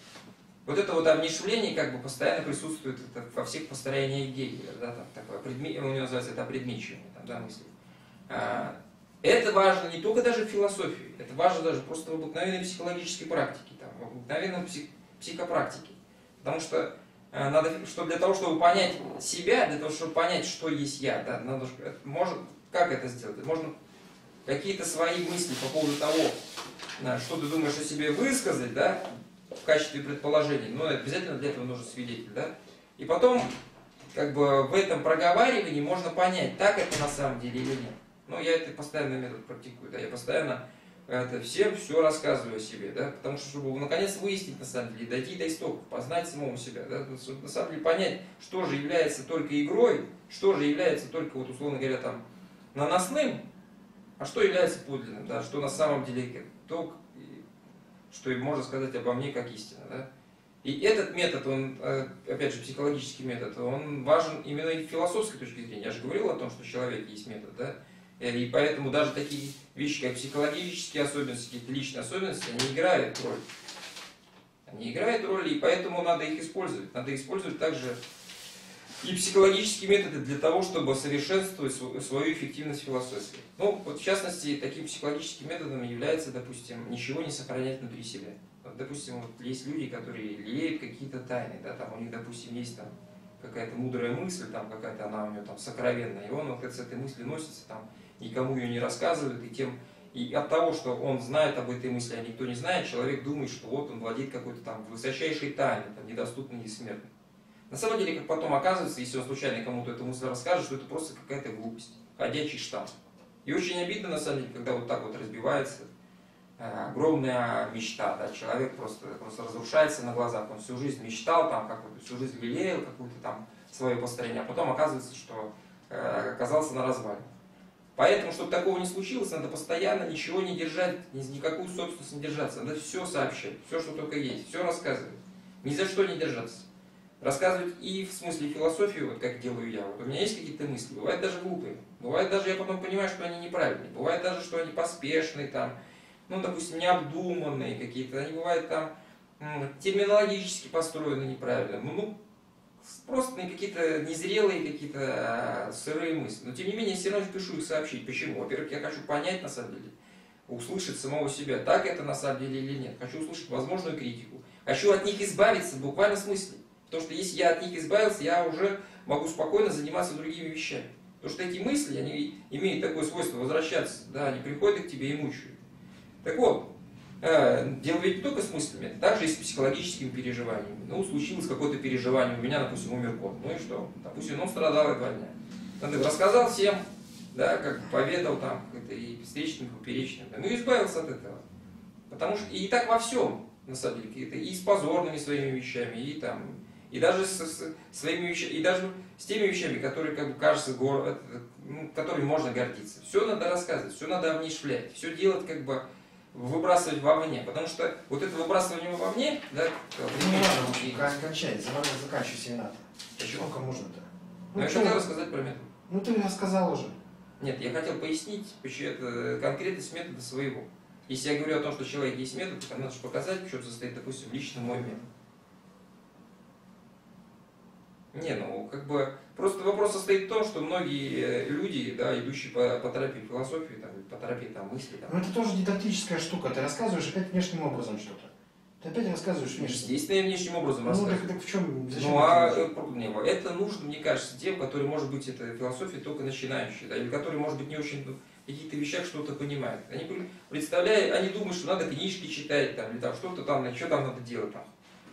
Вот это вот овнешвление как бы постоянно присутствует это, во всех построениях Гегеля, да, там такое, предме, у него называется это опредмечивание, там, да, мысли. А, это важно не только даже в философии, это важно даже просто в обыкновенной психологической практике, там, в обыкновенной псих, психопрактике. Потому что а, надо, что для того, чтобы понять себя, для того, чтобы понять, что есть я, да, надо, может, как это сделать? Можно какие-то свои мысли по поводу того, что ты думаешь о себе высказать, да, в качестве предположений, но обязательно для этого нужен свидетель, да? И потом, как бы в этом проговаривании можно понять, так это на самом деле или нет. Ну, я это постоянно метод практикую, да, я постоянно это, всем все рассказываю о себе, да, потому что, чтобы наконец выяснить, на самом деле, дойти до истоков, познать самого себя, да, чтобы, на самом деле понять, что же является только игрой, что же является только, вот, условно говоря, там, наносным, а что является подлинным, да, что на самом деле то, что и можно сказать обо мне как истина. Да? И этот метод, он, опять же, психологический метод, он важен именно и с философской точки зрения. Я же говорил о том, что человек есть метод, да? И поэтому даже такие вещи, как психологические особенности, какие-то личные особенности, они играют роль. Они играют роль, и поэтому надо их использовать. Надо использовать также и психологические методы для того, чтобы совершенствовать свою эффективность в философии. Ну, вот в частности, таким психологическим методом является, допустим, ничего не сохранять внутри себя. Вот, допустим, вот есть люди, которые лелеют какие-то тайны, да, там у них, допустим, есть там какая-то мудрая мысль, там какая-то она у него там сокровенная, и он вот с этой мыслью носится, там, никому ее не рассказывает, и тем и от того, что он знает об этой мысли, а никто не знает, человек думает, что вот он владеет какой-то там высочайшей тайной, там, недоступной и смертной. На самом деле, как потом оказывается, если он случайно кому-то эту мысль расскажет, что это просто какая-то глупость, ходячий штамп. И очень обидно, на самом деле, когда вот так вот разбивается э, огромная мечта, да, человек просто, просто разрушается на глазах, он всю жизнь мечтал, там, какую-то, всю жизнь лелеял какое-то там свое построение, а потом оказывается, что э, оказался на развале. Поэтому, чтобы такого не случилось, надо постоянно ничего не держать, никакую собственность не держаться, надо все сообщать, все, что только есть, все рассказывать, ни за что не держаться. Рассказывать и в смысле философии, вот как делаю я. Вот у меня есть какие-то мысли, бывают даже глупые. Бывает даже, я потом понимаю, что они неправильные. Бывает даже, что они поспешные, там, ну, допустим, необдуманные какие-то. Они бывают там терминологически построены неправильно. Ну, просто какие-то незрелые, какие-то а, сырые мысли. Но, тем не менее, я все равно пишу их сообщить. Почему? Во-первых, я хочу понять, на самом деле, услышать самого себя, так это на самом деле или нет. Хочу услышать возможную критику. Хочу от них избавиться в буквальном смысле. Потому что если я от них избавился, я уже могу спокойно заниматься другими вещами. Потому что эти мысли, они имеют такое свойство возвращаться, да, они приходят к тебе и мучают. Так вот, э, дело ведь не только с мыслями, это также и с психологическими переживаниями. Ну, случилось какое-то переживание, у меня, допустим, умер кот. Ну и что? Допустим, он страдал два дня. Он рассказал всем, да, как поведал там, это и встречным, и поперечным. Ну и избавился от этого. Потому что и так во всем, на самом деле, это и с позорными своими вещами, и там, и даже с, с своими вещами, и даже с теми вещами, которые, как бы, кажется, гор, ну, которыми можно гордиться. Все надо рассказывать, все надо внешлять, все делать, как бы, выбрасывать вовне. Потому что вот это выбрасывание вовне, да, ну, ладно, кончай, заканчивай семинар. Сколько можно-то? Ну, я хотел рассказать про метод. Ну, ты рассказал уже. Нет, я хотел пояснить, почему это конкретность метода своего. Если я говорю о том, что человек есть метод, то надо же показать, в чем состоит, допустим, лично мой метод. Не, ну, как бы, просто вопрос состоит в том, что многие люди, да, идущие по, по терапии философии, там, по терапии там, мысли, там. Ну, это тоже дидактическая штука, ты рассказываешь опять внешним образом что-то. Ты опять рассказываешь внешним. Естественно, я внешним образом ну, рассказываю. Ну, так, так в чем, зачем ну, а это, это нужно, мне кажется, тем, которые, может быть, это философия только начинающие, да, или которые, может быть, не очень в каких-то вещах что-то понимают. Они представляют, они думают, что надо книжки читать, там, или там что-то там, что там надо делать там.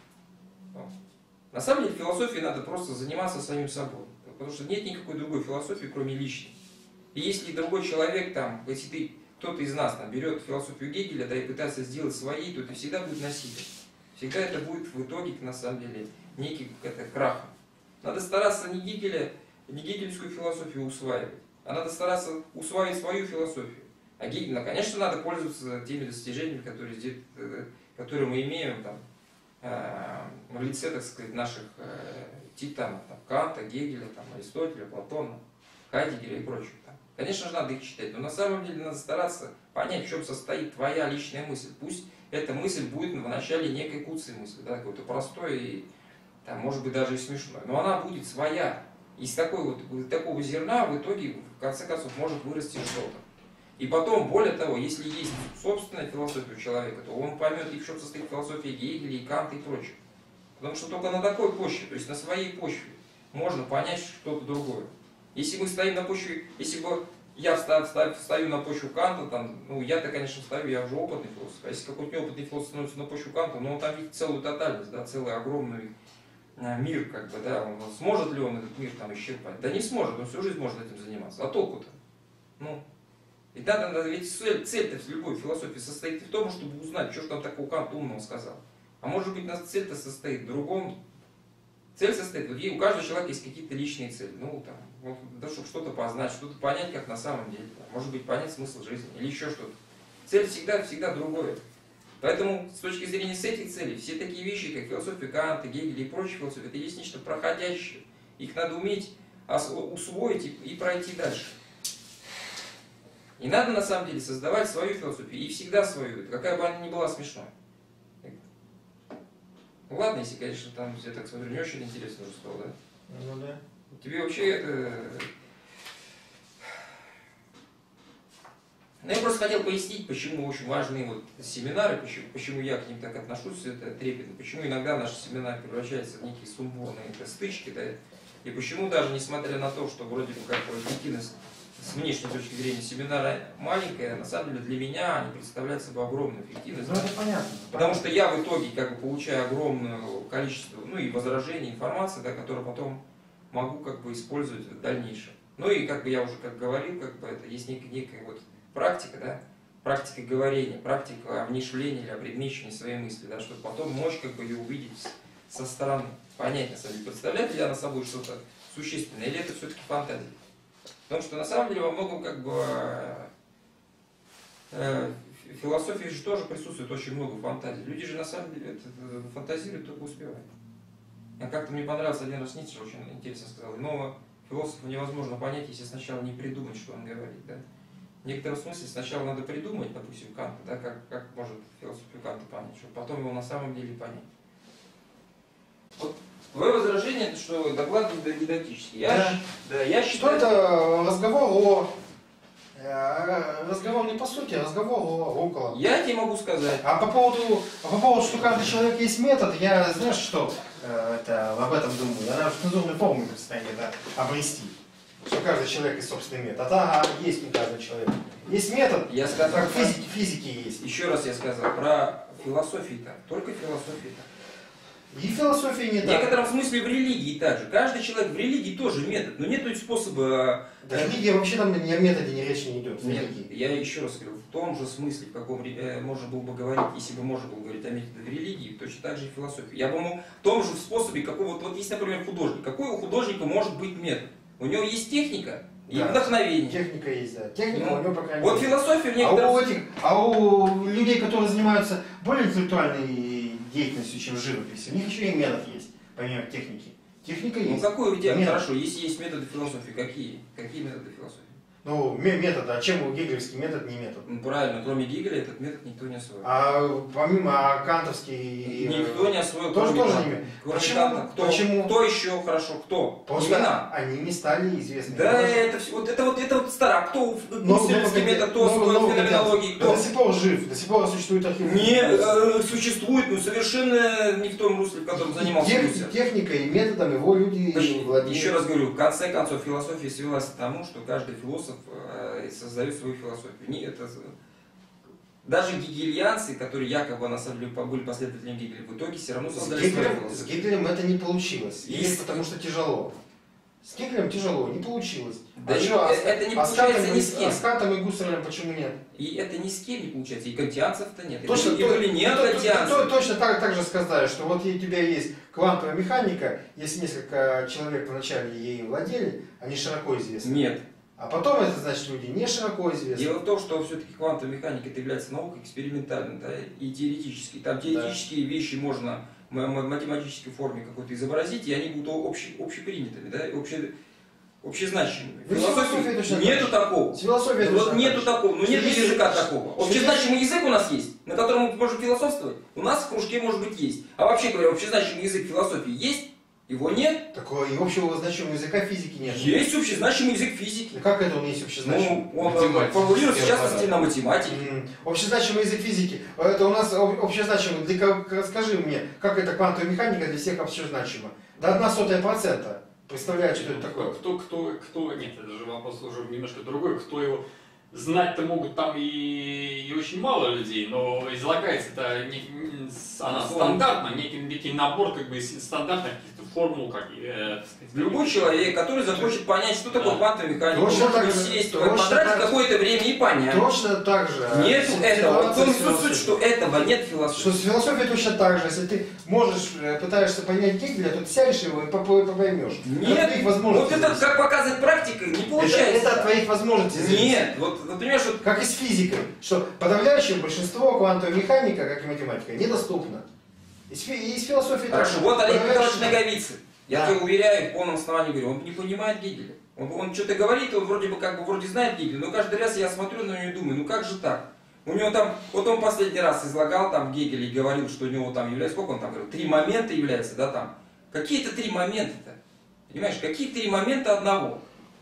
На самом деле, философией надо просто заниматься самим собой. Потому что нет никакой другой философии, кроме личной. И если другой человек, там, если ты, кто-то из нас там, берет философию Гегеля, да, и пытается сделать своей, то это всегда будет насилие. Всегда это будет в итоге, на самом деле, некий это, крахом. Надо стараться не Гегеля, не гегельскую философию усваивать, а надо стараться усваивать свою философию. А Гегель, ну, конечно, надо пользоваться теми достижениями, которые, здесь, которые мы имеем там, в лице, так сказать, наших титанов, там, Канта, Гегеля, там, Аристотеля, Платона, Хайдеггера и прочих. Там. Конечно же, надо их читать, но на самом деле надо стараться понять, в чем состоит твоя личная мысль. Пусть эта мысль будет в начале некой куцей мысли, да, какой-то простой и, там, может быть, даже и смешной, но она будет своя. Из такой вот, из такого зерна в итоге, в конце концов, может вырасти что-то. И потом, более того, если есть собственная философия у человека, то он поймет, и в чем состоит философия Гегеля, и Канта, и прочее. Потому что только на такой почве, то есть на своей почве, можно понять что-то другое. Если мы стоим на почве, если бы я встав, встав, встаю на почву Канта, там, ну я-то, конечно, встаю, я уже опытный философ. А если какой-то неопытный философ становится на почву Канта, ну он там видит целую тотальность, да, целый огромный мир, как бы, да, он, сможет ли он этот мир там исчерпать? Да не сможет, он всю жизнь может этим заниматься. А толку-то? Ну, и да, да, ведь цель, цель-то в любой философии состоит в том, чтобы узнать, что же там такого Кант умного сказал. А может быть, у нас цель-то состоит в другом. Цель состоит, вот у каждого человека есть какие-то личные цели. Ну, там, вот, да, чтобы что-то познать, что-то понять, как на самом деле. Может быть, понять смысл жизни или еще что-то. Цель всегда, всегда другое. Поэтому, с точки зрения с этих целей, все такие вещи, как философия Канта, Гегеля и прочие философии, это есть нечто проходящее. Их надо уметь усвоить и пройти дальше. И надо, на самом деле, создавать свою философию, и всегда свою, какая бы она ни была смешной. Ну ладно, если, конечно, там, я так смотрю, не очень интересно уже стало, да? Ну да. Тебе вообще это... Ну, я просто хотел пояснить, почему очень важны вот семинары, почему, почему я к ним так отношусь, это трепетно, почему иногда наши семинары превращаются в некие сумбурные это, стычки, да, и почему даже, несмотря на то, что вроде бы как эффективность с внешней точки зрения семинара маленькая, на самом деле для меня они представляют собой огромную эффективность. Ну, это понятно. Потому что я в итоге как бы получаю огромное количество, ну и возражений, информации, да, которую потом могу как бы использовать в дальнейшем. Ну и как бы я уже как говорил, как бы это есть некая, некая вот практика, да, практика говорения, практика внешления или опредмечивания своей мысли, да, чтобы потом мочь как бы ее увидеть со стороны, понять на самом деле, представляет ли она собой что-то существенное, или это все-таки фантазия. Потому что на самом деле во многом как бы э, в философии же тоже присутствует очень много фантазий. Люди же на самом деле это, это, фантазируют, только успевают. А как-то мне понравился один раз Ницше, очень интересно сказал, иного философа невозможно понять, если сначала не придумать, что он говорит. Да? В некотором смысле сначала надо придумать, допустим, Канта, да, как, как может философию Канта понять, чтобы потом его на самом деле понять. Вот твое возражение, это что доклад дидактический. Я, да. Да, я считаю... Что это разговор о... Разговор не по сути, а разговор о, около. Я тебе могу сказать. А по поводу, а по поводу, что каждый человек есть метод, я, знаешь что, это, об этом думаю, она в цензурной форме в состоянии это обрести. что каждый человек есть собственный метод. Ага, есть у каждого человека. Есть метод, Я сказал, как в физике, физики есть. Еще раз я сказал про философию-то, только философию-то. И философия не В так. некотором смысле в религии также. Каждый человек в религии тоже метод, но нет способа... Да, религия вообще там ни о методе ни речи не идет. в Нет, религии. я еще раз говорю, в том же смысле, в каком э, можно было бы говорить, если бы можно было говорить о методе в религии, точно так же и в философии. Я бы мог в том же способе, какой вот, вот есть, например, художник. Какой у художника может быть метод? У него есть техника и Да. вдохновение. Техника есть, да. Техника Ну, у него, по крайней Вот мере. философия в А некотором... у, этих, а у людей, которые занимаются более интеллектуальной деятельностью, чем живопись, у них еще и метод есть, помимо техники. Техника Ну есть. какой у тебя, Метод. хорошо, если есть методы философии, какие? Какие методы философии? Ну, ме- метод, а чем у гегелевский метод не метод? Ну правильно, кроме Гегеля этот метод никто не освоил. А помимо а кантовский... Никто не освоил, Тоже, кроме тоже Канта. не метод. Кроме Почему? Канта. Кто, Почему? кто еще хорошо? Кто? Просто Имена. они не стали известны. Да, Даже- это, все, вот, это, вот, это вот старо. Кто в Но- гусельский но- метод, кто но- освоил но- феноменологии, Да кто? до сих пор жив, до сих пор существует архив. Не, э, существует, но совершенно не в том русле, в котором занимался Тех- Гусев. Техникой и методом его люди владеют. Еще раз говорю, в конце концов философия свелась к тому, что каждый философ э, создает свою философию. Не, это, даже гегельянцы, которые якобы на самом деле были последователями Гегеля, в итоге все равно С создали свою Гегелем, с философию. Гегелем это не получилось. И Именно с- потому что тяжело. С Гегелем тяжело, не получилось. Да а не- что, а, с- это не а с получается Кантом ни и- с кем. А с Кантом и Гуссерлем почему нет? И это ни с кем не получается, и кантианцев-то нет. Точно, и то- были не то- то- кантианцы. то- точно так, так же сказали, что вот у тебя есть квантовая механика, если несколько человек вначале ей владели, они широко известны. Нет. А потом это значит люди не широко известны. Дело в том, что все-таки квантовая механика это является наукой экспериментальной, да, и теоретической. Там теоретические вещи можно в м- математической форме какой-то изобразить, и они будут обще, общепринятыми, да, и обще, общезначимыми. Ну, Философии философия точно нету так же. такого. С философией Вот точно нету так же. такого, ну нет Если- языка такого. если- Общезначимый язык у нас есть, на котором мы можем философствовать. У нас в кружке может быть есть. А вообще говоря, общезначимый язык философии есть? Его нет? Такого и общего значимого языка физики нет. Есть общезначимый язык физики. И как это он есть общезначимый? Ну, он Математический формулируется в частности аппарат. на математике. М, Общезначимый язык физики. Это у нас об- общезначимый. Ты как- расскажи мне, как эта квантовая механика для всех общезначима? До одна сотая процента. Представляешь, что это такое? Кто, кто, кто, нет, это же вопрос уже немножко другой, кто его знать-то могут там и, и очень мало людей, но излагается это не, не- с- она Ну, стандартно, некий, некий набор как бы с- стандартных каких-то формул, как, э, так сказать, Любой человек, который захочет понять, что такое Да. квантовая механика, Точно может так же, сесть, точно потратить так же. какое-то время и понять. Точно так же. Нет С- этого. В том ситуация с суть, философией. что этого нет в Что философии. с философией точно так же. Если ты можешь, э, пытаешься понять Гегеля, то ты сядешь его и поп- и поймешь. Это Нет, от твоих возможностей вот это, зависит. как показывает практика, не Это, получается. это от твоих возможностей зависит. Нет, вот, вот понимаешь, вот Как и с физикой, что подавляющее большинство квантовой механика, как и математика, недоступно. И с, фи- и с философией хорошо, тоже. вот Олег Николаевич Подавляющее- Наговицын. Я Да. тебе уверяю, в полном основании говорю, он не понимает Гегеля. Он, он что-то говорит, он вроде бы как бы вроде знает Гегеля, но каждый раз я смотрю на него и думаю, ну как же так? У него там, вот он последний раз излагал там Гегеля и говорил, что у него там является, сколько он там говорил, три момента является, да, там. Какие-то три момента-то? Понимаешь, какие три момента одного?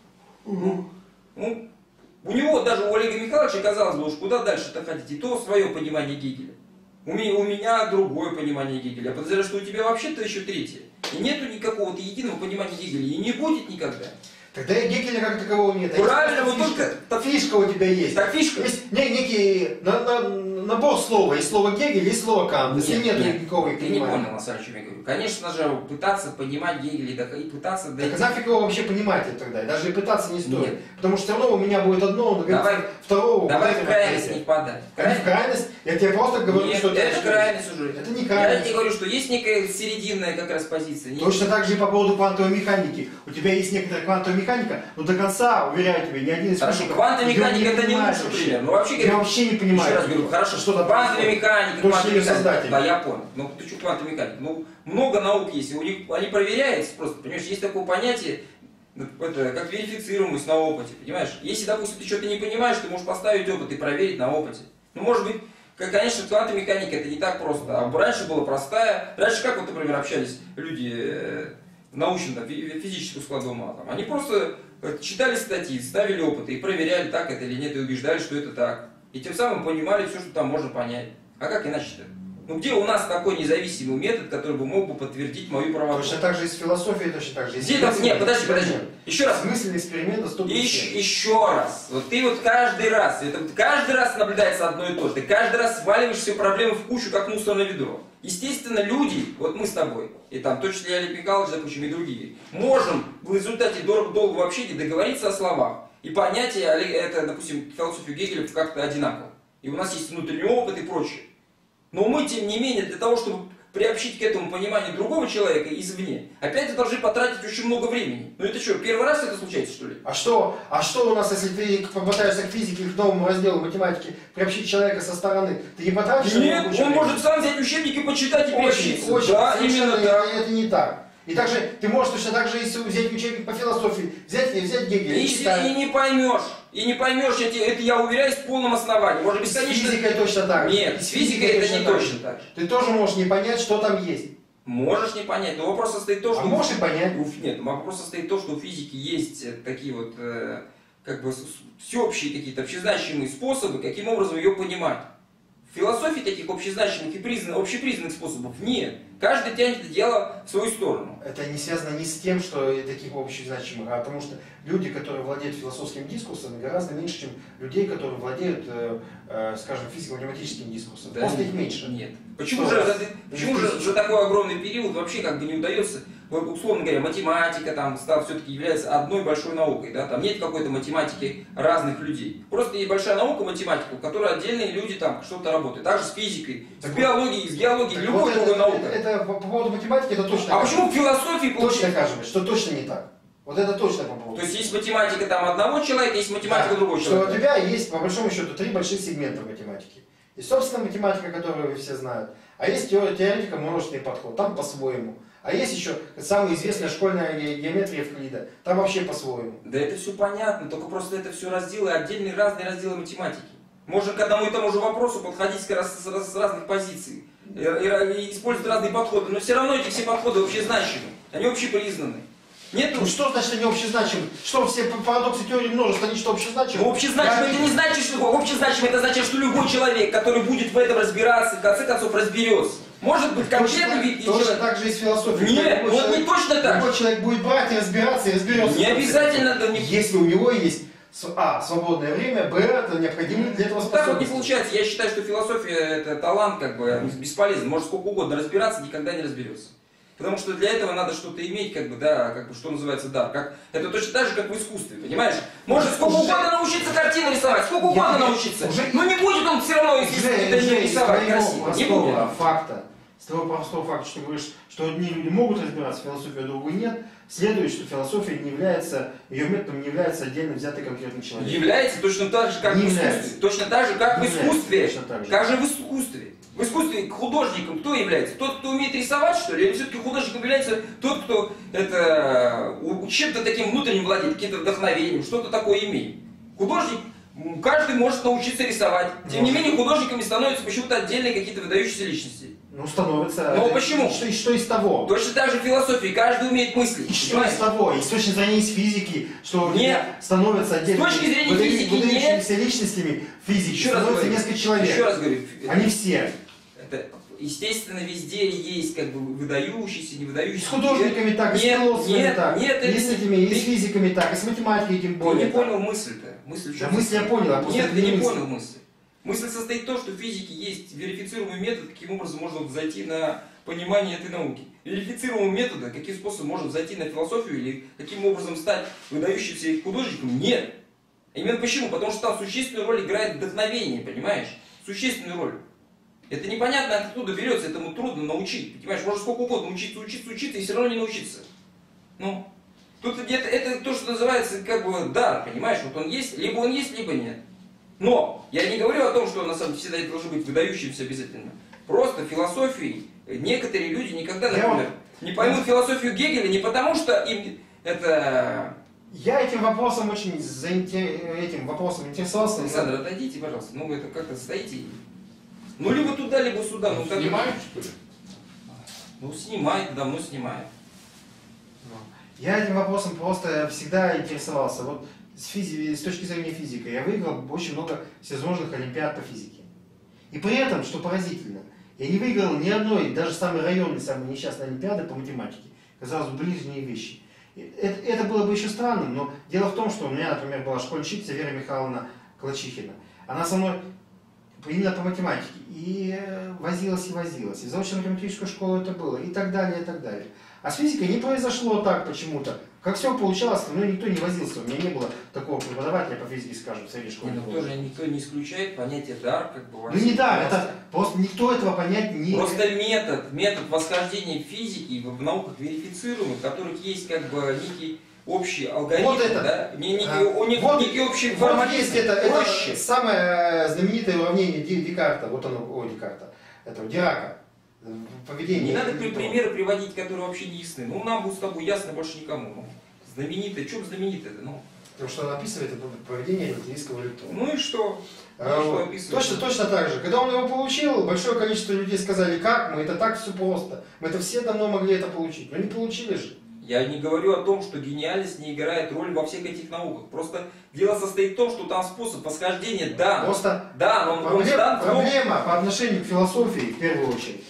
Ну, ну, у него, даже у Олега Михайловича, казалось бы, уж куда дальше-то ходить, и то свое понимание Гегеля. У меня, у меня другое понимание Гегеля. Я подозреваю, что у тебя вообще-то еще третье. И нету никакого-то единого понимания Гегеля. И не будет никогда. Тогда и Гегеля как такового нет. А Правильно, есть вот просто только- фишка. Фишка у тебя есть. Так фишка. Есть не- некий на- на- набор слова. Есть слово Гегель, есть слово Кант. Если Нет, нет, нет, никакого ты не понимания. понял, на самом деле, о чем я говорю. Конечно же, пытаться понимать Гегеля да, и пытаться Так дойти... нафиг его вообще понимать тогда? Даже и пытаться не стоит. Нет. Потому что все равно у меня будет одно, он Давай- говорит второго. Давай вот в это крайность третье. не впадать. В Это не крайность- в крайность. Я тебе просто говорю, Нет, что это крайность уже. Это не Я крайность. тебе говорю, что есть некая серединная как раз позиция. Не- Точно так же и по поводу квантовой механики. У тебя есть некоторая квантовая механика, но до конца, уверяю тебя, ни один из Хорошо, физиков квантовая её механика это не понимает лучший вообще. пример. Ну вообще Я вообще не понимаю. Еще раз говорю, хорошо, что там квантовая происходит. механика, Точно квантовая ее механика. создатель. Да, я понял. Ну ты что, квантовая механика? Ну, много наук есть, и у них они проверяются просто, понимаешь, есть такое понятие, ну, это, как верифицируемость на опыте, понимаешь? Если, допустим, ты что-то не понимаешь, ты можешь поставить опыт и проверить на опыте. Ну, может быть, как, конечно, квантовая механика это не так просто. А раньше была простая. Раньше как вот, например, общались люди э, научно, там, фи- физического склада ума. Там. Они просто э, читали статьи, ставили опыты и проверяли, так это или нет, и убеждали, что это так. И тем самым понимали все, что там можно понять. А как иначе-то? Ну где у нас такой независимый метод, который бы мог бы подтвердить мою правоту? Точно так же и с философией, точно так же. Где там? Нет, подожди, подожди. Еще раз. Смысл эксперимента сто процентов. Еще, еще раз. Вот ты вот каждый раз, это каждый раз наблюдается одно и то же. Ты каждый раз сваливаешь все проблемы в кучу, как мусорное ведро. Естественно, люди, вот мы с тобой, и там точно я Олег Михайлович, допустим, и другие, можем в результате дол- долгого общения договориться о словах. И понятие, это, допустим, философию Гегеля как-то одинаково. И у нас есть внутренний опыт и прочее. Но мы, тем не менее, для того, чтобы приобщить к этому пониманию другого человека извне, опять должны потратить очень много времени. Ну это что, первый раз это случается, что ли? А что, а что у нас, если ты попытаешься к физике, к новому разделу математики приобщить человека со стороны, ты не потратишь? Нет, он может сам взять учебники, почитать и приобщиться. Очень, да, именно именно так. Это, это не так. И также ты можешь точно так же, если взять учебник по философии, взять, взять Гегеля И, и читать. и не поймешь, и не поймешь, я тебе, это я уверяю с полным основанием. Может быть, С конечно... физикой точно так же. Нет, И с физикой это не так точно же. так же. Ты тоже можешь не понять, что там есть. Можешь не понять, но вопрос состоит в том, что... А можешь и понять. У, нет, вопрос состоит в том, что у физики есть э, такие вот, э, как бы, с- всеобщие какие-то общезначимые способы, каким образом ее понимать. В философии таких общезначимых и признанных, общепризнанных способов нет. Каждый тянет это дело в свою сторону. Это не связано не с тем, что таких общезначимых, а потому что люди, которые владеют философским дискурсом, гораздо меньше, чем людей, которые владеют, э, э, скажем, физико-математическим дискурсом. Да, Просто нет, их меньше. Нет. Почему, Что? же, за, почему же за такой огромный период вообще как бы не удается, вот, условно говоря, математика там стала все-таки является одной большой наукой, да? Там нет какой-то математики разных людей. Просто есть большая наука математика, в которой отдельные люди там что-то работают. Также с физикой, с Так биологией, с геологией, Так любой вот другой это, наукой. Это, это по поводу математики, это точно. А кажется. почему в философии Точно получается? кажется, что точно не так. Вот это точно по поводу. То есть есть математика там одного человека, есть математика Да, другого что человека. у тебя есть, по большому счету, три больших сегмента математики. И, собственно, математика, которую все знают. А есть теория, теоретика множественный подход, там по-своему. А есть еще самая известная школьная ге- геометрия Евклида, там вообще по-своему. Да это все понятно, только просто это все разделы, отдельные разные разделы математики. Можно к одному и тому же вопросу подходить раз- с, раз- с разных позиций и, и- и использовать разные подходы, но все равно эти все подходы общезначимы, они общепризнаны. Нет, Ну что значит они общезначимы? Что все парадоксы теории множества, они что общезначимы? ну, общезначимый это не значит, что общезначимый это значит, что любой человек, который будет в этом разбираться, в конце концов разберется. Может быть конкретный Точно, вид точно человека. так же и с философией. Нет, Любой вот человек- не точно так. Любой человек будет брать и разбираться, и разберется. Не обязательно, да, не- Если у него есть с- а, свободное время, б, это необходимо для этого Вот так вот не способности. получается. Я считаю, что философия это талант, как бы бесполезен. Может сколько угодно разбираться, никогда не разберется. Потому что для этого надо что-то иметь, как бы, да, как бы, что называется, дар. Как, это точно так же, как в искусстве, понимаешь? Может сколько Уже- угодно научиться картины рисовать, сколько угодно Я- научиться. уже- Но не будет он все равно, если Уже, это уже не из рисовать твоего красиво. Не простого будет. факта, с того простого факта, что ты говоришь, что одни люди могут разбираться в философии, а другие нет, следует, что философия не является, ее методом не является отдельно взятый конкретный человек. Является точно так же, как Не в искусстве. является. Точно так же, как в Не является, искусстве. точно так же. Как же в искусстве. В искусстве художником кто является? Тот, кто умеет рисовать, что ли? Или все-таки художником является тот, кто это, у- чем-то таким внутренним владеет, каким-то вдохновением, что-то такое имеет? Художник, м, каждый может научиться рисовать. Тем не Может. менее, художниками становятся почему-то отдельные какие-то выдающиеся личности. Ну, становится... Ну, это- почему? Что, и что из того? Точно так же в философии. Каждый умеет мыслить. И что понимаете? из того? И с точки зрения из физики, что Нет. люди становятся отдельными С точки зрения выдаю- физики выдающимися личностями физики, Еще раз становится говорю. несколько человек. Еще раз говорю. Они все. Это, естественно, везде есть как бы выдающиеся, не И выдающиеся. с художниками так, и с Нет, философами нет, так, нет, и это с не- этими, и ты- с физиками так, и с математикой тем Ты более. не так. понял мысль-то. Мысль в Да чем? мысль я понял, а просто Нет, это ты не не мысль. понял мысль. Мысль состоит в том, что в физике есть верифицируемый метод, каким образом можно вот зайти на понимание этой науки. Верифицируемого метода, каким способом можно зайти на философию или каким образом стать выдающимся художником, нет. Именно почему? Потому что там существенную роль играет вдохновение, понимаешь? Существенную роль. Это непонятно откуда берется, этому трудно научить. Понимаешь, можно сколько угодно учиться, учиться, учиться и все равно не научиться. Ну, тут это, это то, что называется как бы дар, понимаешь? Вот он есть, либо он есть, либо нет. Но я не говорю о том, что на самом деле всегда должны быть выдающимся обязательно. Просто философией некоторые люди никогда, Я например, вот- не поймут философию Гегеля не потому, что им это... Я этим вопросом очень заинте- этим вопросом интересовался. Александр, отойдите, пожалуйста. Ну вы это как-то стоите. Ну либо туда, либо сюда. Ну, как- Снимают, что ли? Ну снимает, давно снимает. Я этим вопросом просто всегда интересовался. Вот с, физи... с точки зрения физики я выиграл очень много всевозможных олимпиад по физике. И при этом, что поразительно, Я не выиграл ни одной, даже самой районной, самой несчастной олимпиады по математике. Казалось бы, ближние вещи. Это, это было бы еще странным, но дело в том, что у меня, например, была школьница Вера Михайловна Клачихина. Она со мной именно по математике и возилась и возилась. И в заочно-математическую школу это было, и так далее, и так далее. А с физикой не произошло так почему-то. Как все получалось, но никто не возился. У меня не было такого преподавателя по физике, скажем, в средней школе. Ну, тоже никто не исключает понятие дар, как бы. Ну не дар, это просто никто этого понять не... Просто метод, метод восхождения физики в науках верифицируемых, в которых есть как бы некий общий алгоритм, вот это, да? Не, некий, а, у них вот, некий общий вот формализм. есть это, это проще. самое знаменитое уравнение Декарта, вот оно, о, Декарта, этого Дирака. Поведение. Не надо примеры приводить, которые вообще не ясны. Ну, нам будет с тобой ясно, больше никому. Ну, знаменитое, что знаменитое-то? Ну. Потому что он описывает это поведение английского электрона. Ну и что? А, ну, вот. что точно, точно так же. Когда он его получил, большое количество людей сказали, как мы, это так все просто. Мы это все давно могли это получить. Но не получили же. Я не говорю о том, что гениальность не играет роль во всех этих науках. Просто дело состоит в том, что там способ восхождения дан. Просто да, но он, проблема, он дан в том... проблема по отношению к философии, в первую очередь.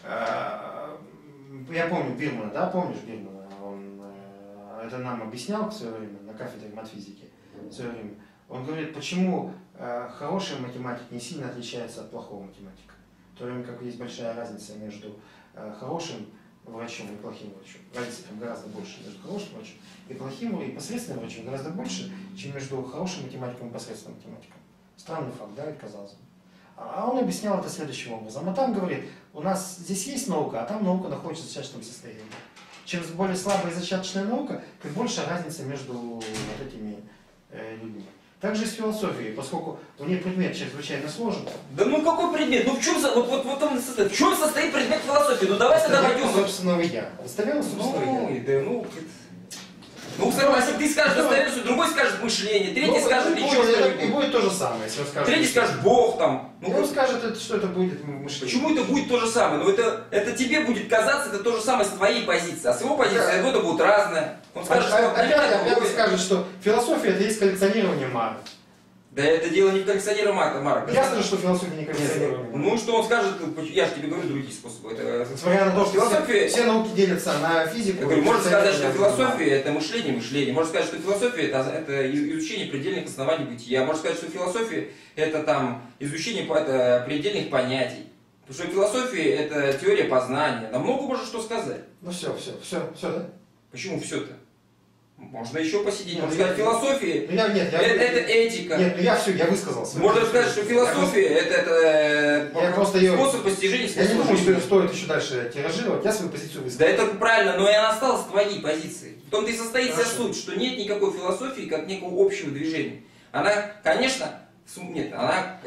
Я помню Бирмана, да, помнишь Бирмана? Он это нам объяснял в свое время на кафедре матфизики. В свое время. Он говорит, почему хороший математик не сильно отличается от плохого математика. В то время как есть большая разница между хорошим врачом и плохим врачом. Разница там гораздо больше между хорошим врачом и плохим, и посредственным врачом гораздо больше, чем между хорошим математиком и посредственным математиком. Странный факт, да, это казалось бы. А он объяснял это следующим образом. А там говорит, у нас здесь есть наука, а там наука находится в зачаточном состоянии. Чем более слабая зачаточная наука, тем больше разница между вот этими э, людьми. Также и с философией, поскольку у нее предмет чрезвычайно сложен. Да ну какой предмет? Ну в чем, вот, вот, вот он состоит? В чем состоит предмет философии? Ну давай тогда пойдем. Собственного я. Достоверно собственного ну, я. Да, ну, ну, согласен, ты скажешь достоверность, другой скажет мышление, третий ну, скажет ну, еще что-нибудь. И будет то же самое, если он скажет. Третий скажет Бог там. Ну, он скажет, это, что это будет мышление. Почему это будет то же самое? Ну это, это тебе будет казаться, это то же самое с твоей позиции, а с его позиции да. это будет разное. Он скажет, а, что опять, опять, опять скажет, что философия это есть коллекционирование марок. Да это дело не в коллекционировании марок. Ясно же, что философия не коллекционирование. Ну что он скажет, я же тебе говорю другие способы. Это... Несмотря на то, что философия... все, все науки делятся на физику. Говорю, можно сказать, что философия это мышление, мышление. Можно сказать, что философия это, это изучение предельных оснований бытия. Можно сказать, что философия это там изучение это предельных понятий. Потому что философия это теория познания. Там много можно что сказать. Ну все, все, все, все, да? Почему все-то? Можно еще посидеть. Нет, Можно сказать, я, философия я, нет, я, это, это этика. Нет, ну я все, я высказался. Можно сказать, что философия я это, это я просто способ ее... постижения смысла. Я не думаю, что ее стоит еще дальше тиражировать. Я свою позицию высказал. Да это правильно, но и она осталась твоей позицией. В том-то и состоит вся Хорошо. суть, что нет никакой философии как некого общего движения. Она, конечно, нет, она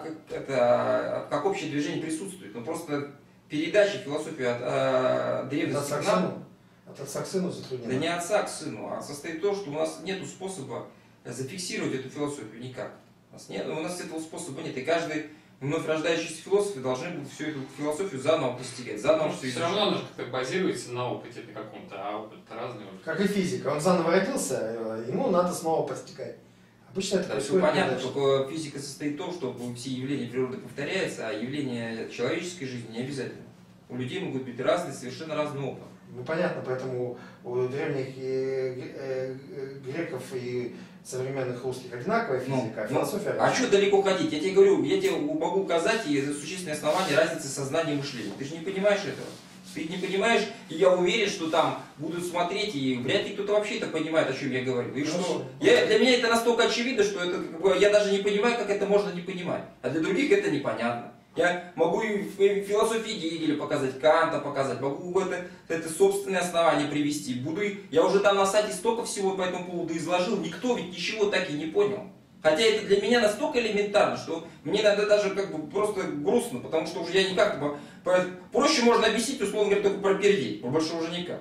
это, как общее движение присутствует, но просто передача философии от, от древности к нам... От отца к сыну затруднено. Да не отца к сыну, а состоит в том, что у нас нет способа зафиксировать эту философию никак. У нас, нет, у нас этого способа нет, и каждый вновь рождающийся философы должны будут всю эту философию заново постигать, заново все, все равно оно как-то базируется на опыте каком-то, а опыт-то разный. Как и физика. Он заново родился, ему надо снова постигать. Обычно это да, все понятно, только физика состоит в том, что все явления природы повторяются, а явления человеческой жизни не обязательно. У людей могут быть разные, совершенно разный опыт. Ну понятно, поэтому у древних и греков и современных русских одинаковая физика, ну, а философия... Ну, а что далеко ходить? Я тебе говорю, я тебе могу указать и существенные основания разницы сознания и мышления. Ты же не понимаешь этого. Ты не понимаешь, и я уверен, что там будут смотреть, и вряд ли кто-то вообще это понимает, о чем я говорю. И что? Я, для меня это настолько очевидно, что это, как бы, я даже не понимаю, как это можно не понимать. А для других это непонятно. Я могу и в философии Гегеля показать, Канта показать, могу это, это собственные основания привести. Буду, я уже там на сайте столько всего по этому поводу изложил, никто ведь ничего так и не понял. Хотя это для меня настолько элементарно, что мне надо даже как бы просто грустно, потому что уже я никак... Проще можно объяснить, условно говоря, только про пердеть, больше уже никак.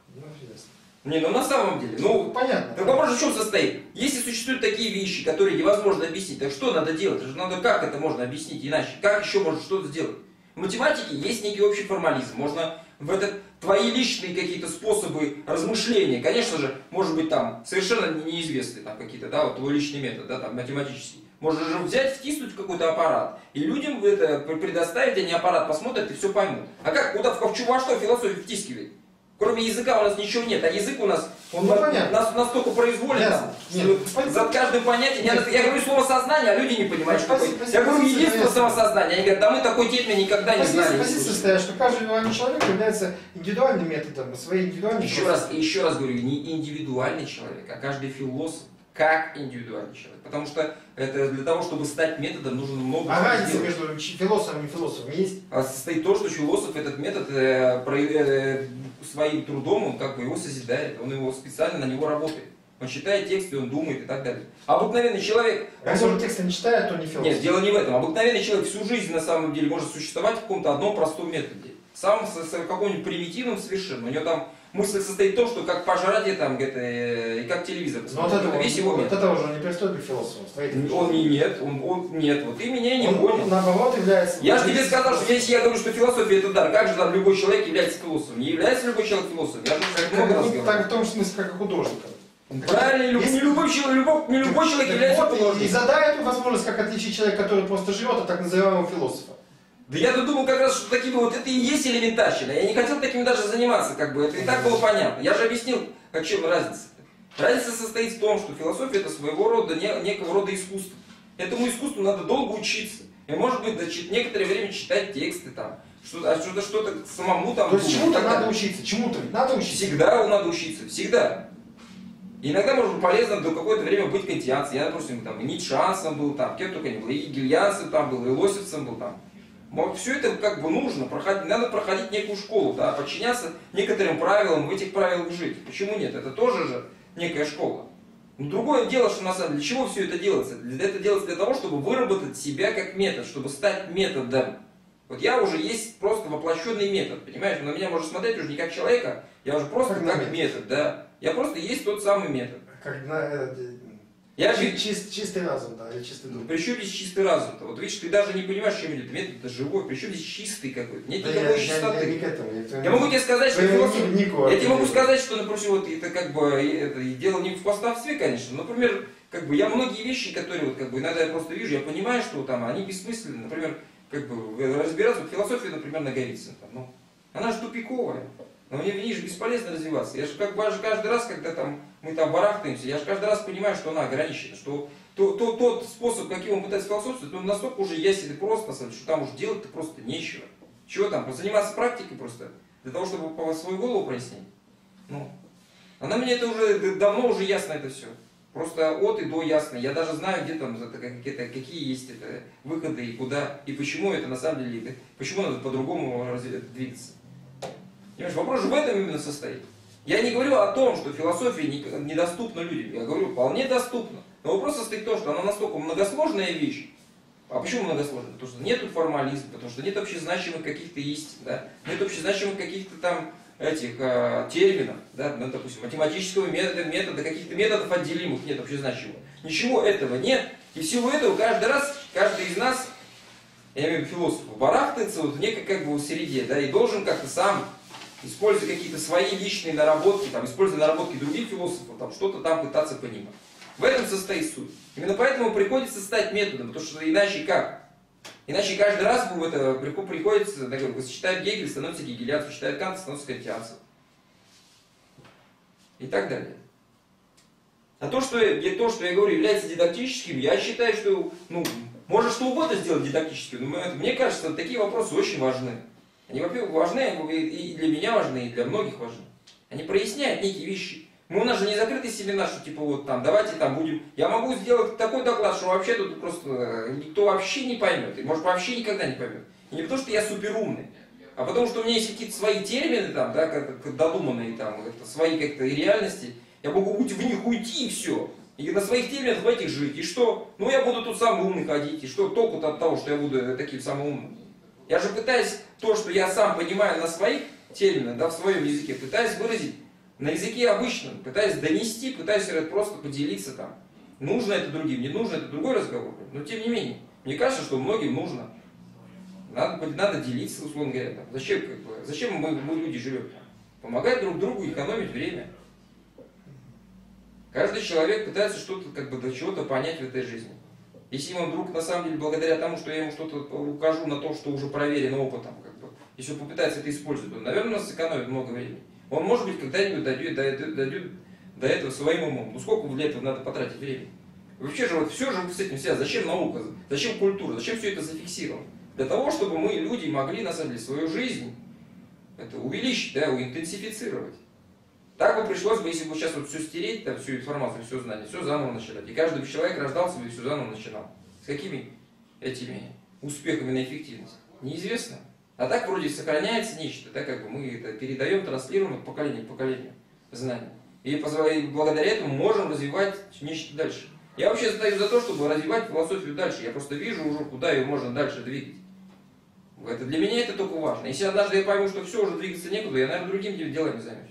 Не, ну на самом деле, ну, понятно. Так вопрос в чем состоит? Если существуют такие вещи, которые невозможно объяснить, так что надо делать? Надо, как это можно объяснить иначе? Как еще можно что-то сделать? В математике есть некий общий формализм. Можно в этот твои личные какие-то способы размышления, конечно же, может быть там совершенно неизвестные там какие-то, да, вот твой личный метод, да, там математический. Можно же взять, втиснуть в какой-то аппарат, и людям это предоставить, они аппарат посмотрят и все поймут. А как, куда, в чего, что философию втискивает? Кроме языка у нас ничего нет, а язык у нас, он Ну, на, нас настолько произволен, Ясно. что Нет. за каждым понятием, я, я говорю слово сознание, а люди не понимают, что Спасибо, такое. спасибо, Я говорю спасибо, единство спасибо. самосознания, они говорят, да мы такой термин никогда не Позиция, знали. позиция состоит, что каждый индивидуальный человек является индивидуальным методом, своей индивидуальной Еще раз, еще раз говорю, не индивидуальный человек, а каждый философ как индивидуальный человек. Потому что это для того, чтобы стать методом, нужно много А чего разница сделать. между чи- философом и философом есть? А состоит то, что философ этот метод э, про- э, своим трудом, он как бы его созидает, он его специально на него работает. Он читает тексты, он думает и так далее. А обыкновенный человек... он Если он может- текста не читает, то не философ. Нет, дело не в этом. Обыкновенный человек всю жизнь на самом деле может существовать в каком-то одном простом методе. Сам с, с каком-нибудь примитивным совершенно. У него там мысль состоит в том, что как пожрать и там где-то э, и как телевизор Но от посмотреть. этого, Это весь его вот метод. этого уже он не перестает быть философом. с твоей точки Он зрения. не нет, он, он нет. Вот ты меня не Он, понял. наоборот, является... Я же тебе сказал, что если я говорю, что философия это дар, как же там любой человек является философом? Не является любой человек философом? Я же Как- много раз ну, говорил. так в том смысле, как и художником. Правильно, люб- Если- не любой человек, любой, не любой человек Так является вот, и- И художником. задай эту возможность, как отличить человека, который просто живет, от так называемого философа. Да я-то думал как раз, что такими вот это и есть элементарщина. Я не хотел таким даже заниматься, как бы это и так было понятно. Я же объяснил, о чем разница. Разница состоит в том, что философия это своего рода, не- некого рода искусство. Этому искусству надо долго учиться. И может быть, да, чит- некоторое время читать тексты там, что-то, а что-то, что-то самому там То есть думать и чему-то так надо далее. учиться, чему-то ведь надо учиться. Всегда надо учиться, всегда. И иногда может быть полезно до какое-то время быть кантианцем. Я, допустим, там, и ницшеанцем был, там, кем только не был, и гегельянцем там был, и лосевцем был там. Все это как бы нужно, проходить, надо проходить некую школу, да, подчиняться некоторым правилам, в этих правилах жить. Почему нет? Это тоже же некая школа. Но другое дело, что на самом деле, для чего все это делается? Это делается для того, чтобы выработать себя как метод, чтобы стать методом. Вот я уже есть просто воплощенный метод, понимаешь? На меня можно смотреть уже не как человека, я уже просто Как как, на метод. метод, да. Я просто есть тот самый метод. Как на, э, Я чи- же... чист- чистый разум, да, или чистый дух. Причем здесь чистый разум-то? Вот видишь, ты даже не понимаешь, чем идет метод, это живой. Причем здесь чистый какой-то, нет Да никакой я, я- чистоты. я не к этому. Я, к твоему- Я могу тебе сказать, что твоему философ... дневнику Я тебе могу апеллирую. сказать, что, например, вот это как бы это, и дело не в хвастовстве, конечно. Например, как бы я многие вещи, которые вот как бы иногда я просто вижу, я понимаю, что там они бессмысленны. Например, как бы разбираться в философии, например, Наговицына, там, ну, она же тупиковая. Но мне в ней же бесполезно развиваться. Я же как бы аж каждый раз, когда там мы там барахтаемся, я же каждый раз понимаю, что она ограничена, что то, то, тот способ, каким он пытается философствовать, он настолько уже ясен и прост, на самом деле, что там уже делать-то просто нечего. Чего там, заниматься практикой просто, для того, чтобы по свою голову прояснить. Ну, она мне это уже, давно уже ясно это все. Просто от и до ясно. Я даже знаю, где там это, какие, какие есть это, выходы и куда, и почему это на самом деле, почему надо по-другому разве- двигаться. Понимаешь, вопрос же в этом именно состоит. Я не говорю о том, что философия не- недоступна людям. Я говорю, вполне доступна. Но вопрос состоит в том, что она настолько многосложная вещь. А почему многосложная? Потому что нет формализма, потому что нет общезначимых каких-то истин, да? Нет общезначимых каких-то там этих э, терминов, да? Ну, допустим, математического метода, метода, каких-то методов отделимых нет общезначимых. Ничего этого нет. И всего этого каждый раз, каждый из нас, я имею в виду философов, барахтается вот в некой как бы среде, да, и должен как-то сам, используя какие-то свои личные наработки, там, используя наработки других философов, там, что-то там пытаться понимать. В этом состоит суть. Именно поэтому приходится стать методом, потому что иначе как? Иначе каждый раз в это приходится, да, говорю, читает Гегель, становится гегельянцем, читает Кант, становится кантианцем. И так далее. А то, что я, то, что я говорю, является дидактическим, я считаю, что, ну, можно что угодно сделать дидактическим, но мне кажется, такие вопросы очень важны. Они, во-первых, важны, и для меня важны, и для многих важны. Они проясняют некие вещи. Мы, у нас же не закрытый семинар, что типа вот там, давайте там будем... Я могу сделать такой доклад, что вообще тут просто никто вообще не поймет. И может вообще никогда не поймет. И не потому, что я суперумный, а потому, что у меня есть какие-то свои термины там, да, как, как додуманные там, это, свои как-то реальности. Я могу в них уйти и все. И на своих терминах в этих жить. И что? Ну я буду тут самый умный ходить. И что толку-то от того, что я буду таким самым умным? Я же пытаюсь то, что я сам понимаю на своих терминах, да, в своем языке, пытаюсь выразить на языке обычном, пытаюсь донести, пытаюсь просто поделиться там. Нужно это другим, не нужно, это другой разговор. Но тем не менее, мне кажется, что многим нужно. Надо, надо делиться, условно говоря. Там. Зачем, как бы, зачем мы, мы люди живем? Помогать друг другу, экономить время. Каждый человек пытается что-то, как бы, до чего-то понять в этой жизни. Если он вдруг, на самом деле, благодаря тому, что я ему что-то укажу на то, что уже проверено опытом, как бы, если он попытается это использовать, он, наверное, у нас сэкономит много времени. Он, может быть, когда-нибудь дойдет, дойдет, дойдет до этого своим умом. Ну сколько для этого надо потратить времени? Вообще же вот все же с этим связано. Зачем наука? Зачем культура? Зачем все это зафиксировано? Для того, чтобы мы, люди, могли, на самом деле, свою жизнь это увеличить, да, интенсифицировать. Так бы пришлось бы, если бы сейчас вот все стереть, там, всю информацию, все знание, все заново начинать. И каждый человек рождался бы и все заново начинал. С какими этими успехами на эффективность? Неизвестно. А так вроде сохраняется нечто, да, как бы мы это передаем, транслируем от поколения к поколению знания. И благодаря этому можем развивать нечто дальше. Я вообще стою за то, чтобы развивать философию дальше. Я просто вижу уже, куда ее можно дальше двигать. Это, для меня это только важно. Если однажды я пойму, что все, уже двигаться некуда, я, наверное, другими делами займусь.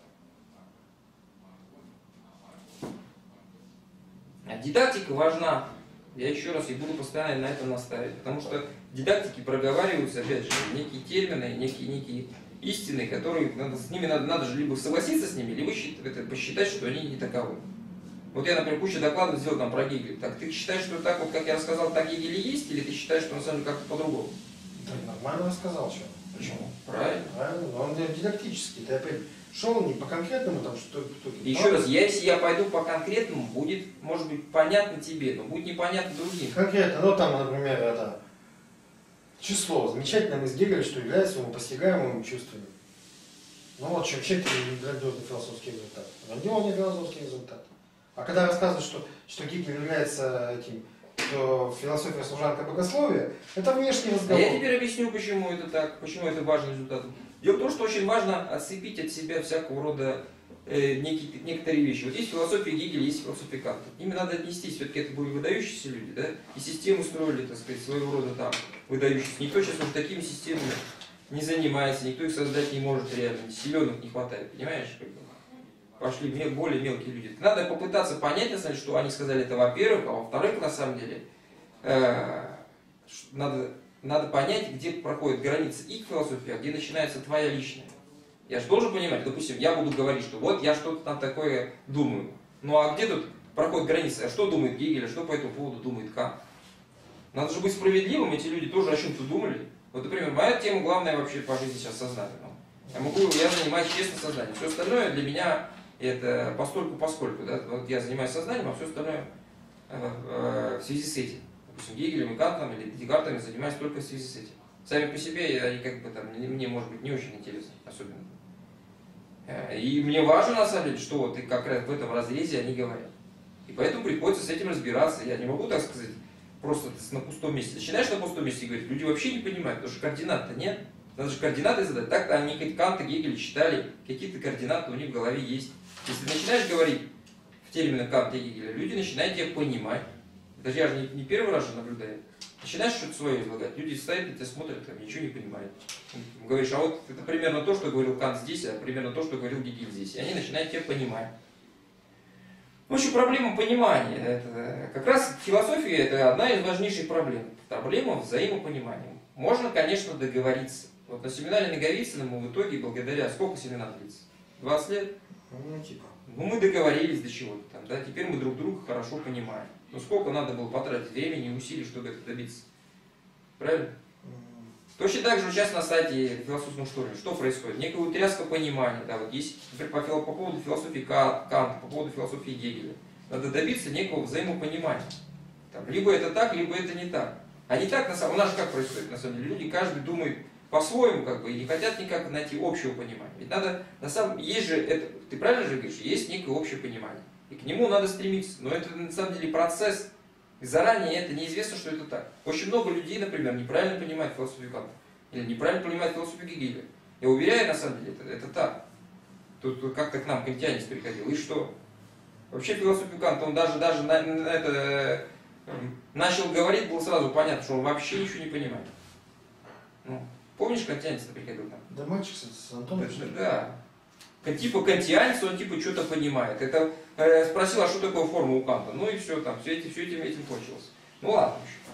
А дидактика важна. Я еще раз и буду постоянно на этом настаивать. Потому что в дидактике проговариваются, опять же, некие термины, некие, некие истины, которые надо, с ними надо, надо же либо согласиться с ними, либо это, посчитать, что они не таковы. Вот я, например, кучу докладов сделал там про Гегеля. Так ты считаешь, что так вот, как я рассказал, так Гегель и есть, или ты считаешь, что на самом деле как-то по-другому? Так нормально рассказал, что. Почему? Правильно. Правильно, но он дидактический. Ты опять шел не по конкретному, там что кто. Еще раз, я, если я пойду по конкретному, будет, может быть, понятно тебе, но будет непонятно другим. Конкретно, ну там, например, это число. Замечательно мы сделали, что является ему постигаемым чувствами. Ну вот, чем человек грандиозный философский результат. Грандиозный философский результат. А когда рассказывают, что, что Гегель является этим, что философия служанка богословия, это внешний разговор. А я теперь объясню, почему это так, почему это важный результат. Дело в том, что очень важно отцепить от себя всякого рода э, некие, некоторые вещи. Вот есть философия Гегеля, есть философия Канта. Ими надо отнестись, все-таки это были выдающиеся люди, да? И систему строили, так сказать, своего рода там выдающиеся. Никто сейчас уже такими системами не занимается, никто их создать не может реально, силенок не хватает, понимаешь? Пошли более мелкие люди. Надо попытаться понять, на самом деле, что они сказали это, во-первых, а во-вторых, на самом деле, э, надо, надо понять, где проходит граница их философии, а где начинается твоя личная. Я же должен понимать, допустим, я буду говорить, что вот я что-то там такое думаю. Ну а где тут проходит граница? А что думает Гегель, а что по этому поводу думает Кант? Надо же быть справедливым, эти люди тоже о чем-то думали. Вот, например, моя тема главная вообще по жизни сейчас сознание. Я могу, я занимаюсь честно сознанием. Все остальное для меня это постольку поскольку. Да? Вот я занимаюсь сознанием, а все остальное э, э, в связи с этим. Допустим, Гегелем и Кантом или Декартом я занимаюсь только в связи с этим. Сами по себе они как бы там, мне, может быть, не очень интересны, особенно. И мне важно, на самом деле, что вот и как раз в этом разрезе они говорят. И поэтому приходится с этим разбираться. Я не могу, так сказать, просто на пустом месте. Начинаешь на пустом месте говорить, люди вообще не понимают, потому что координат-то нет. Надо же координаты задать. Так-то они Канта, Гегеля читали, какие-то координаты у них в голове есть. Если ты начинаешь говорить в терминах Канта и Гегеля, люди начинают тебя понимать. Даже я же не, не первый раз же наблюдаю. Начинаешь что-то свое излагать, люди стоят на тебя смотрят, там, ничего не понимают. Говоришь, а вот это примерно то, что говорил Кант здесь, а примерно то, что говорил Гегель здесь. И они начинают тебя понимать. В общем, проблема понимания. Это, как раз философия это одна из важнейших проблем. Проблема взаимопонимания. Можно, конечно, договориться. Вот на семинаре Наговицына мы в итоге, благодаря... Сколько семинар длится? двадцать лет? Ну, типа. Ну, мы договорились до чего-то там, да? Теперь мы друг друга хорошо понимаем. Ну, сколько надо было потратить времени и усилий, чтобы это добиться? Правильно? Точно так же сейчас на сайте философского шторма. Что происходит? Некая утряска понимания. Да, вот есть, например, по, по поводу философии Канта, по поводу философии Гегеля. Надо добиться некого взаимопонимания. Там, либо это так, либо это не так. А не так, на самом... у нас же как происходит? На самом деле, люди, каждый думает по-своему, как бы, и не хотят никак найти общего понимания. Ведь надо, на самом есть же, это, ты правильно же говоришь, есть некое общее понимание. И к нему надо стремиться. Но это, на самом деле, процесс. И заранее это неизвестно, что это так. Очень много людей, например, неправильно понимают философию Канта. Или неправильно понимают философию Гегеля. Я уверяю, на самом деле, это, это так. Тут, тут как-то к нам кантианец приходил. И что? Вообще философию Канта, он даже, даже на, на это, э, начал говорить, было сразу понятно, что он вообще ничего не понимает. Ну, помнишь, кантианец-то приходил там? Да мальчик с Антоном. Да. Типа кантианец, он типа что-то понимает. Это э, спросил, а что такое форма у Канта? Ну и все там, все этим, все этим, этим кончилось. Ну ладно еще.